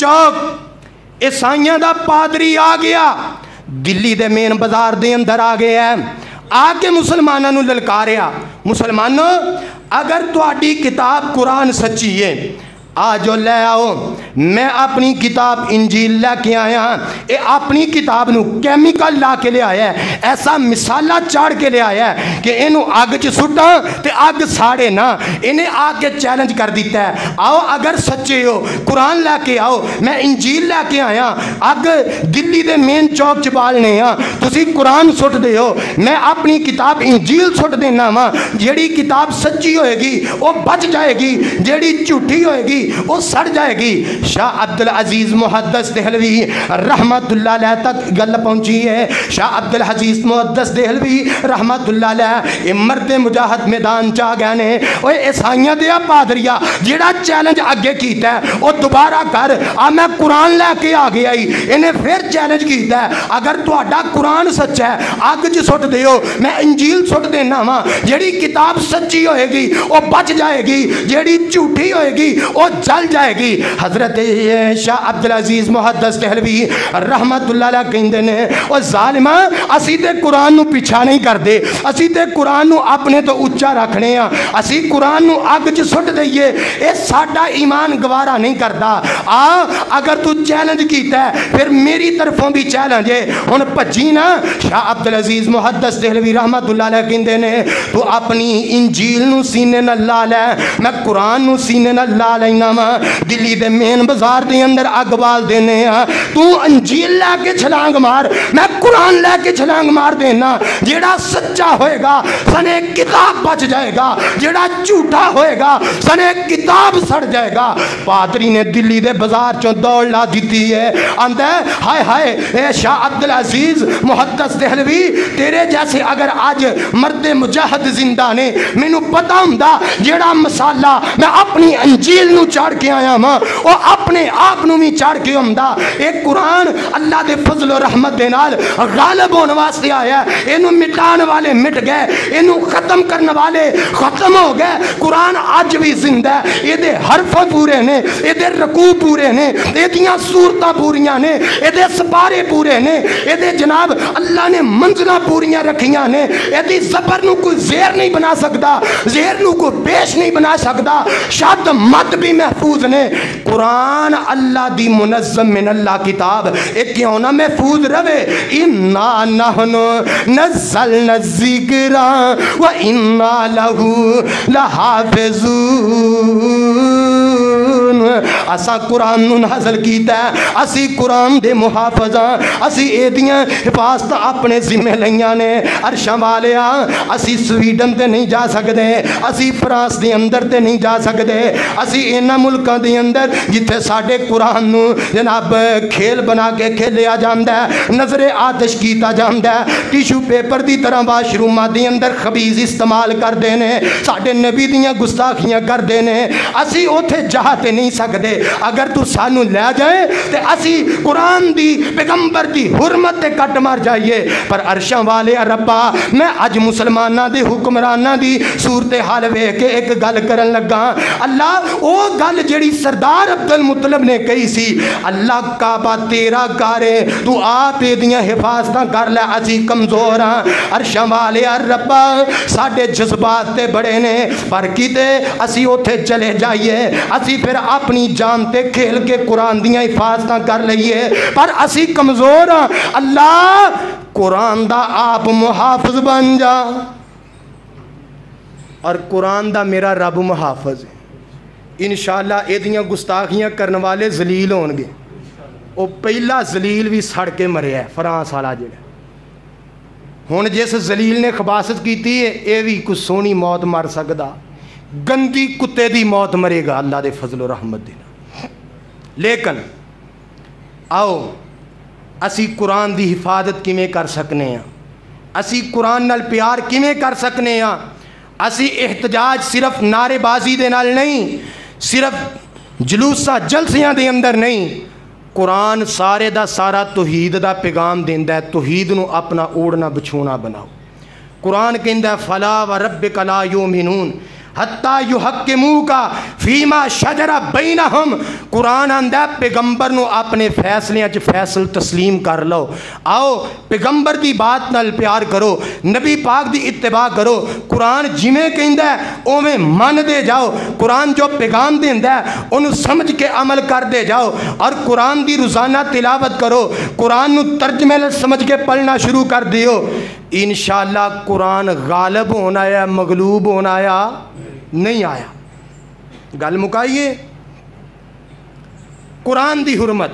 چوک عیسائیاں دا پادری آ گیا، دلی دے مین بازار دے اندر آ گیا ہے، آ کے مسلمانوں نو للکاریا، مسلمانوں اگر تہاڈی کتاب قرآن سچی ہے آجو لے آؤ، میں اپنی کتاب انجیل لے کے آیا، اے اپنی کتاب نو کیمیکل لا کے لے آیا ہے، ایسا مسالہ چاڑ کے لے آیا ہے کہ انہوں آگ چ سٹا تے آگ ساڑے نا، انہیں آگ کے چیلنج کر دیتا ہے، آؤ اگر سچے ہو قرآن لے کے آؤ، میں انجیل لے کے آیا، آگ دلی دے مین چوک چ بالنے ہاں، تسی قرآن سٹ دے ہو، میں اپنی کتاب انجیل سٹ دینا وا، جیڑی کتاب سچی ہوئے گی وہ بچ جائے گی، جیڑی جھوٹی ہوئے گی وہ سڑ جائے گی۔ شاہ عبدالعزیز محدث دہلوی رحمت اللہ علیہ تک گل پہنچی ہے، شاہ عبدالعزیز محدث دہلوی رحمت اللہ علیہ یہ مرد مجاہد میدان چاہ گئے نے، اوہ عیسائیاں دیا پادریا جیڑا چیلنج آگے کیتا ہے وہ دوبارہ کر، آ میں قرآن لے کے آ گیا ہی، انہیں پھر چیلنج کیتا ہے اگر تو اڈا قرآن سچ ہے آگ جی سٹ دے ہو، میں انجیل سٹ دینا ماں، جیڑی کتاب سچی ہوئے گی وہ بچ جائے گی، جیڑی جھوٹی ہوئے گی وہ چل جائے گی۔ حضرت شاہ عبدالعزیز محدث دہلوی رحمت اللہ علیہ کہندے نے او ظالمہ اسی تے قرآن نو پیچھا نہیں کر دے، اسی تے قرآن نو اپنے تو اچھا رکھنے ہیں، اسی قرآن نو اگ چ سٹ دئیے، اے ساڈا ایمان گوارا نہیں کردا، آ اگر تو چیلنج کیتا ہے پھر میری طرفوں بھی چیلنج ہے، ہن پجی نا۔ شاہ عبدالعزیز محدث دہلوی رحمت اللہ علیہ کہندے نے تو اپنی انجیل نو سینے نہ لا لے، میں قرآن نو سینے نہ لا لینا، دلی دے مین بازار دے اندر اگ بال دینے ہاں، تو انجیل لے کے چھلانگ مار، میں قرآن لے کے چھلانگ مار دینا، جیڑا سچا ہوئے گا سنے کتاب بچ جائے گا، جیڑا جھوٹا ہوئے گا سنے کتاب سڑ جائے گا۔ پادری نے دلی دے بازار چوں دوڑ لا دیتی ہے، آندہ ہے ہائے ہائے اے شاہ عبدالعزیز محدث دہلوی تیرے جیسے اگر آج مرد مجاہد زندہ نے مینوں پتا ہوندا جیڑا مسالہ میں اپنی انجیل نو چاڑ کے آیا ماں وہ اپنے آپ نو بھی چاڑ کے ہوندا، ایک قرآن اللہ دے فضل و رحمت دے نال غالب ہونے واسطے آیا ہے، اینو مٹان والے مٹ گئے، اینو ختم کرنے والے ختم ہو گئے، قرآن آج بھی زندہ ہے، یہ دے حرف پورے نے، یہ دے رکوع پورے نے، یہ دیاں صورتاں پوریاں نے، یہ دے سپارے پورے نے، یہ دے جناب اللہ نے منزلہ پوریاں رکھیاں نے، یہ دی زبر نو کوئی زیر نہیں بنا سکتا، زیر نو کوئی پیش نہیں بنا سکتا، شاد مت بھی محفوظ نے قرآن اللہ دی منظم من اللہ کتاب ایک کیوں نہ محفوظ رہے انا نحن نزلنا الذکر و انا لہو لحافظون اسا قرآن نو نازل کیتا ہے اسی قرآن دے محافظاں اسی ایدیاں حفاظت اپنے ذمہ لیاں نے عرشاں والیا اسی سویڈن تے نہیں جا سکدے اسی فرانس دے اندر تے نہیں جا سکدے اسی انہاں ملکاں دے اندر جتھے ساڈے قرآن نو جناب کھیل بنا کے کھیلیا جاندا ہے نظر آتش کیتا جاندا ہے ٹیشو پیپر دی طرح واش روماں دے اندر خبیث استعمال کردے نے ساڈے نبی دیاں گستاخیاں کردے نے اسی اوتھے جا تے نہیں سکدے اگر تو سانو لے جائے تے اسی قرآن دی پیغمبر دی حرمت تے کٹ مار جائیے پر عرشاں والے ربا میں اج مسلماناں دے حکمراناں دی صورتحال ویکھ کے ایک گل کرن لگا اللہ او گل جڑی سردار عبد المطلب نے کہی سی اللہ کعبہ تیرا گارے تو آپ دیاں حفاظتاں کر لے اسی کمزور ہاں عرشاں والے ربا ساڈے جذبات تے بڑے نے پر کیتے اسی اوتھے چلے جائیے اسی پھر اپنی جان تے کھیل کے قرآن دیاں حفاظتاں کر لئیے پر اسی کمزور ہاں اللہ قرآن دا آپ محافظ بن جا اور قرآن دا میرا رب محافظ ہے انشاءاللہ ایدیاں گستاخیاں کرنے والے ذلیل ہون گے وہ پہلا ذلیل بھی سڑ کے مریا ہے فرانس والا جڑا ہن جس ذلیل نے خباست کیتی ہے اے بھی کچھ سونی موت مر سکدا گندی کتے دی موت مرے گا اللہ دے فضل و رحمت دے لیکن آؤ اسی قرآن دی حفاظت کیویں کر سکنے ہیں اسی قرآن نال پیار کیویں کر سکنے ہیں اسی احتجاج صرف نعرے بازی دے نال نہیں صرف جلوسہ جلسیاں دے اندر نہیں قرآن سارے دا سارا توحید دا پیغام دیندا ہے توحید نو اپنا اوڑنا بچھونا بناؤ قرآن کہندا ہے فلا وربک لا یؤمنون حتیٰ یحکموک فیما شجر بینہم قرآن آندا پیغمبر نو اپنے فیصلے اچ فیصل تسلیم کر لو آؤ پیغمبر دی بات نال پیار کرو نبی پاک دی اتباع کرو قرآن جویں کہندا ہے اوویں من دے جاؤ قرآن جو پیغام دیندا ہے اونوں سمجھ کے عمل کر دے جاؤ اور قرآن دی روزانہ تلاوت کرو قرآن نو ترجمے نال سمجھ کے پڑھنا شروع کر دیو انشاءاللہ قرآن غالب ہونا ہے مغلوب ہونا ہے نہیں آیا گل مکائیے قرآن دی حرمت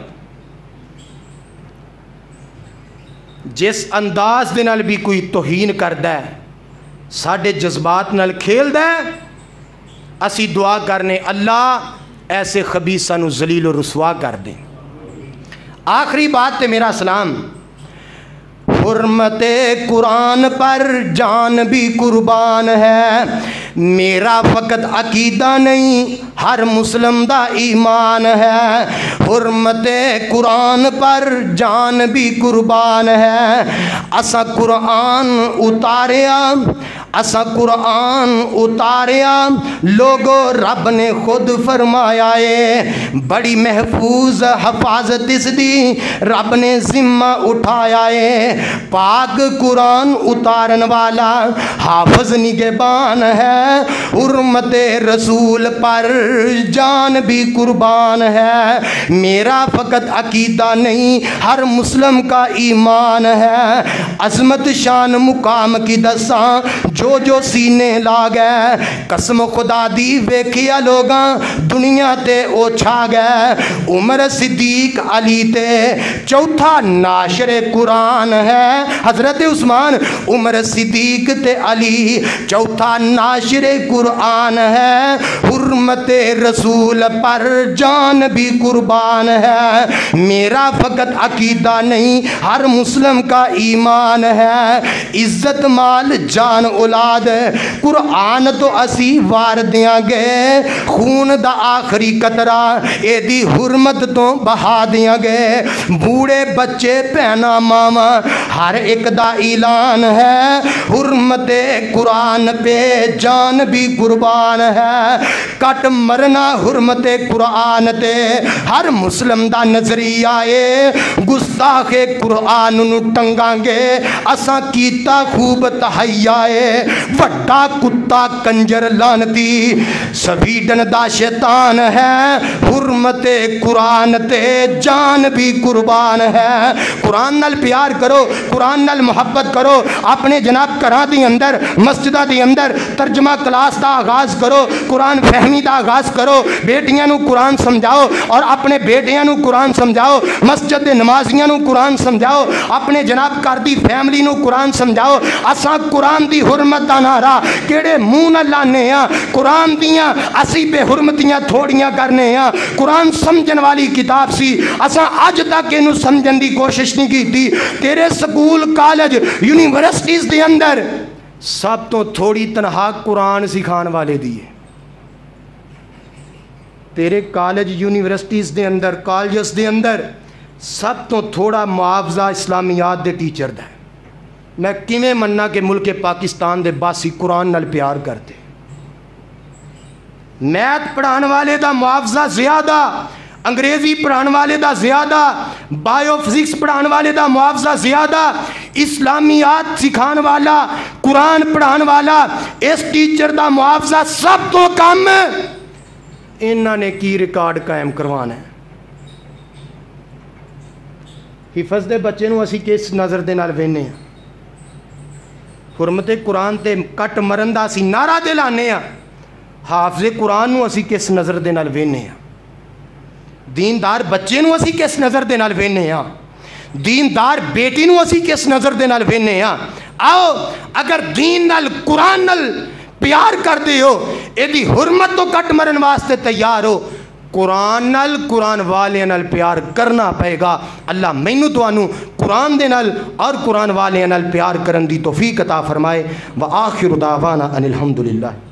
جس انداز دے نال بھی کوئی توہین کردا ہے ساڈے جذبات نال کھیلدا ہے اسی دعا کرنے اللہ ایسے خبیثاں نو ذلیل و رسوا کر دیں آخری بات تے میرا سلام حرمت قرآن پر جان بھی قربان ہے میرا فقط عقیدہ نہیں ہر مسلم دا ایمان ہے حرمت قرآن پر جان بھی قربان ہے اسا قرآن اتاریا اسا قرآن اتاریا لوگو رب نے خود فرمایا ہے بڑی محفوظ حفاظت اس دی رب نے ذمہ اٹھایا ہے پاک قرآن اتارن والا حافظ نگہبان ہے حرمت رسول پر جان بھی قربان ہے میرا فقط عقیدہ نہیں ہر مسلم کا ایمان ہے عظمت شان مقام کی دساں جو جو سینے لا گئے قسم خدا دی ویکھیا لوگاں دنیا تے او چھا گئے عمر صدیق علی تے چوتھا ناشر قرآن ہے حضرت عثمان عمر صدیق تے علی چوتھا ناشر قرآن ہے حرمت رسول پر جان بھی قربان ہے میرا فقط عقیدہ نہیں ہر مسلم کا ایمان ہے عزت مال جان اولاد قرآن تو اسی وار دیاں گے خون دا آخری قطرہ اے دی حرمت تو بہا دیاں گے بوڑے بچے پہنا ماما ہر ایک دا اعلان ہے حرمت قرآن پہ جان بھی قربان ہے کٹ مرنا حرمت قرآن تے ہر مسلم دا نظریہ ہے گستاخ قرآن نو ٹنگاں گے اساں کیتا خوب تحیہ ہے وڈا کتا کنجر لانتی سویڈن دا شیطان ہے حرمت قرآن تے جان بھی قربان ہے قرآن نال پیار کرو قرآن نال محبت کرو اپنے جناب گھراں دی اندر مسجدہ دی اندر ترجمہ کلاس دا آغاز کرو قرآن فہمی دا آغاز کرو بیٹیاں نو قرآن سمجھاؤ اور اپنے بیٹیاں نو قرآن سمجھاؤ مسجد دے نمازیاں نو قرآن سمجھاؤ اپنے جناب گھر دی فیملی نو قرآن سمجھاؤ اساں قرآن دی حرمت دا نعرہ کیڑے منہ نال لانے ہاں قرآن دیاں اسی بے حرمتیاں تھوڑیاں کرنے ہاں قرآن سمجھن والی کتاب سی اساں اج تک اینو سمجھن دی کوشش نہیں کیتی تیرے سکول کالج یونیورسٹیز دے اندر سب تو تھوڑی تنہا قرآن سکھان والے دیے تیرے کالج یونیورسٹیز دے اندر کالجز دے اندر سب تو تھوڑا معاوضہ اسلامیات دے ٹیچر دا ہے میں کیویں مننا کہ ملک پاکستان دے باسی قرآن نال پیار کرتے میتھ پڑھان والے دا معاوضہ زیادہ انگریزی پڑھان والے دا زیادہ بائیو فزکس پڑھان والے دا معاوضہ زیادہ اسلامیات سکھان والا قرآن پڑھان والا اس ٹیچر دا معاوضہ سب تو کم انہاں نے کی ریکارڈ قائم کروانا ہے حفظ دے بچے نو اسی کس نظر دے نال وینے ہیں حرمت قرآن تے کٹ مرن دا اسی نعرہ دے لانے ہیں حافظ قرآن نو اسی کس نظر دے نال وینے ہیں دیندار بچے نو اسی کس نظر دے نال وینے ہیں دیندار بیٹی نو اسی کس نظر دے نال وینے ہیں آؤ اگر دین نال قرآن نال پیار کر دے ہو ایدی حرمت تو کٹ مرن واسطے تیار ہو قرآن نال قرآن والے نال پیار کرنا پائے گا اللہ مینو توانو قرآن دے نال اور قرآن والے نال پیار کرن دی توفیق عطا فرمائے وآخر دعوانا ان الحمدللہ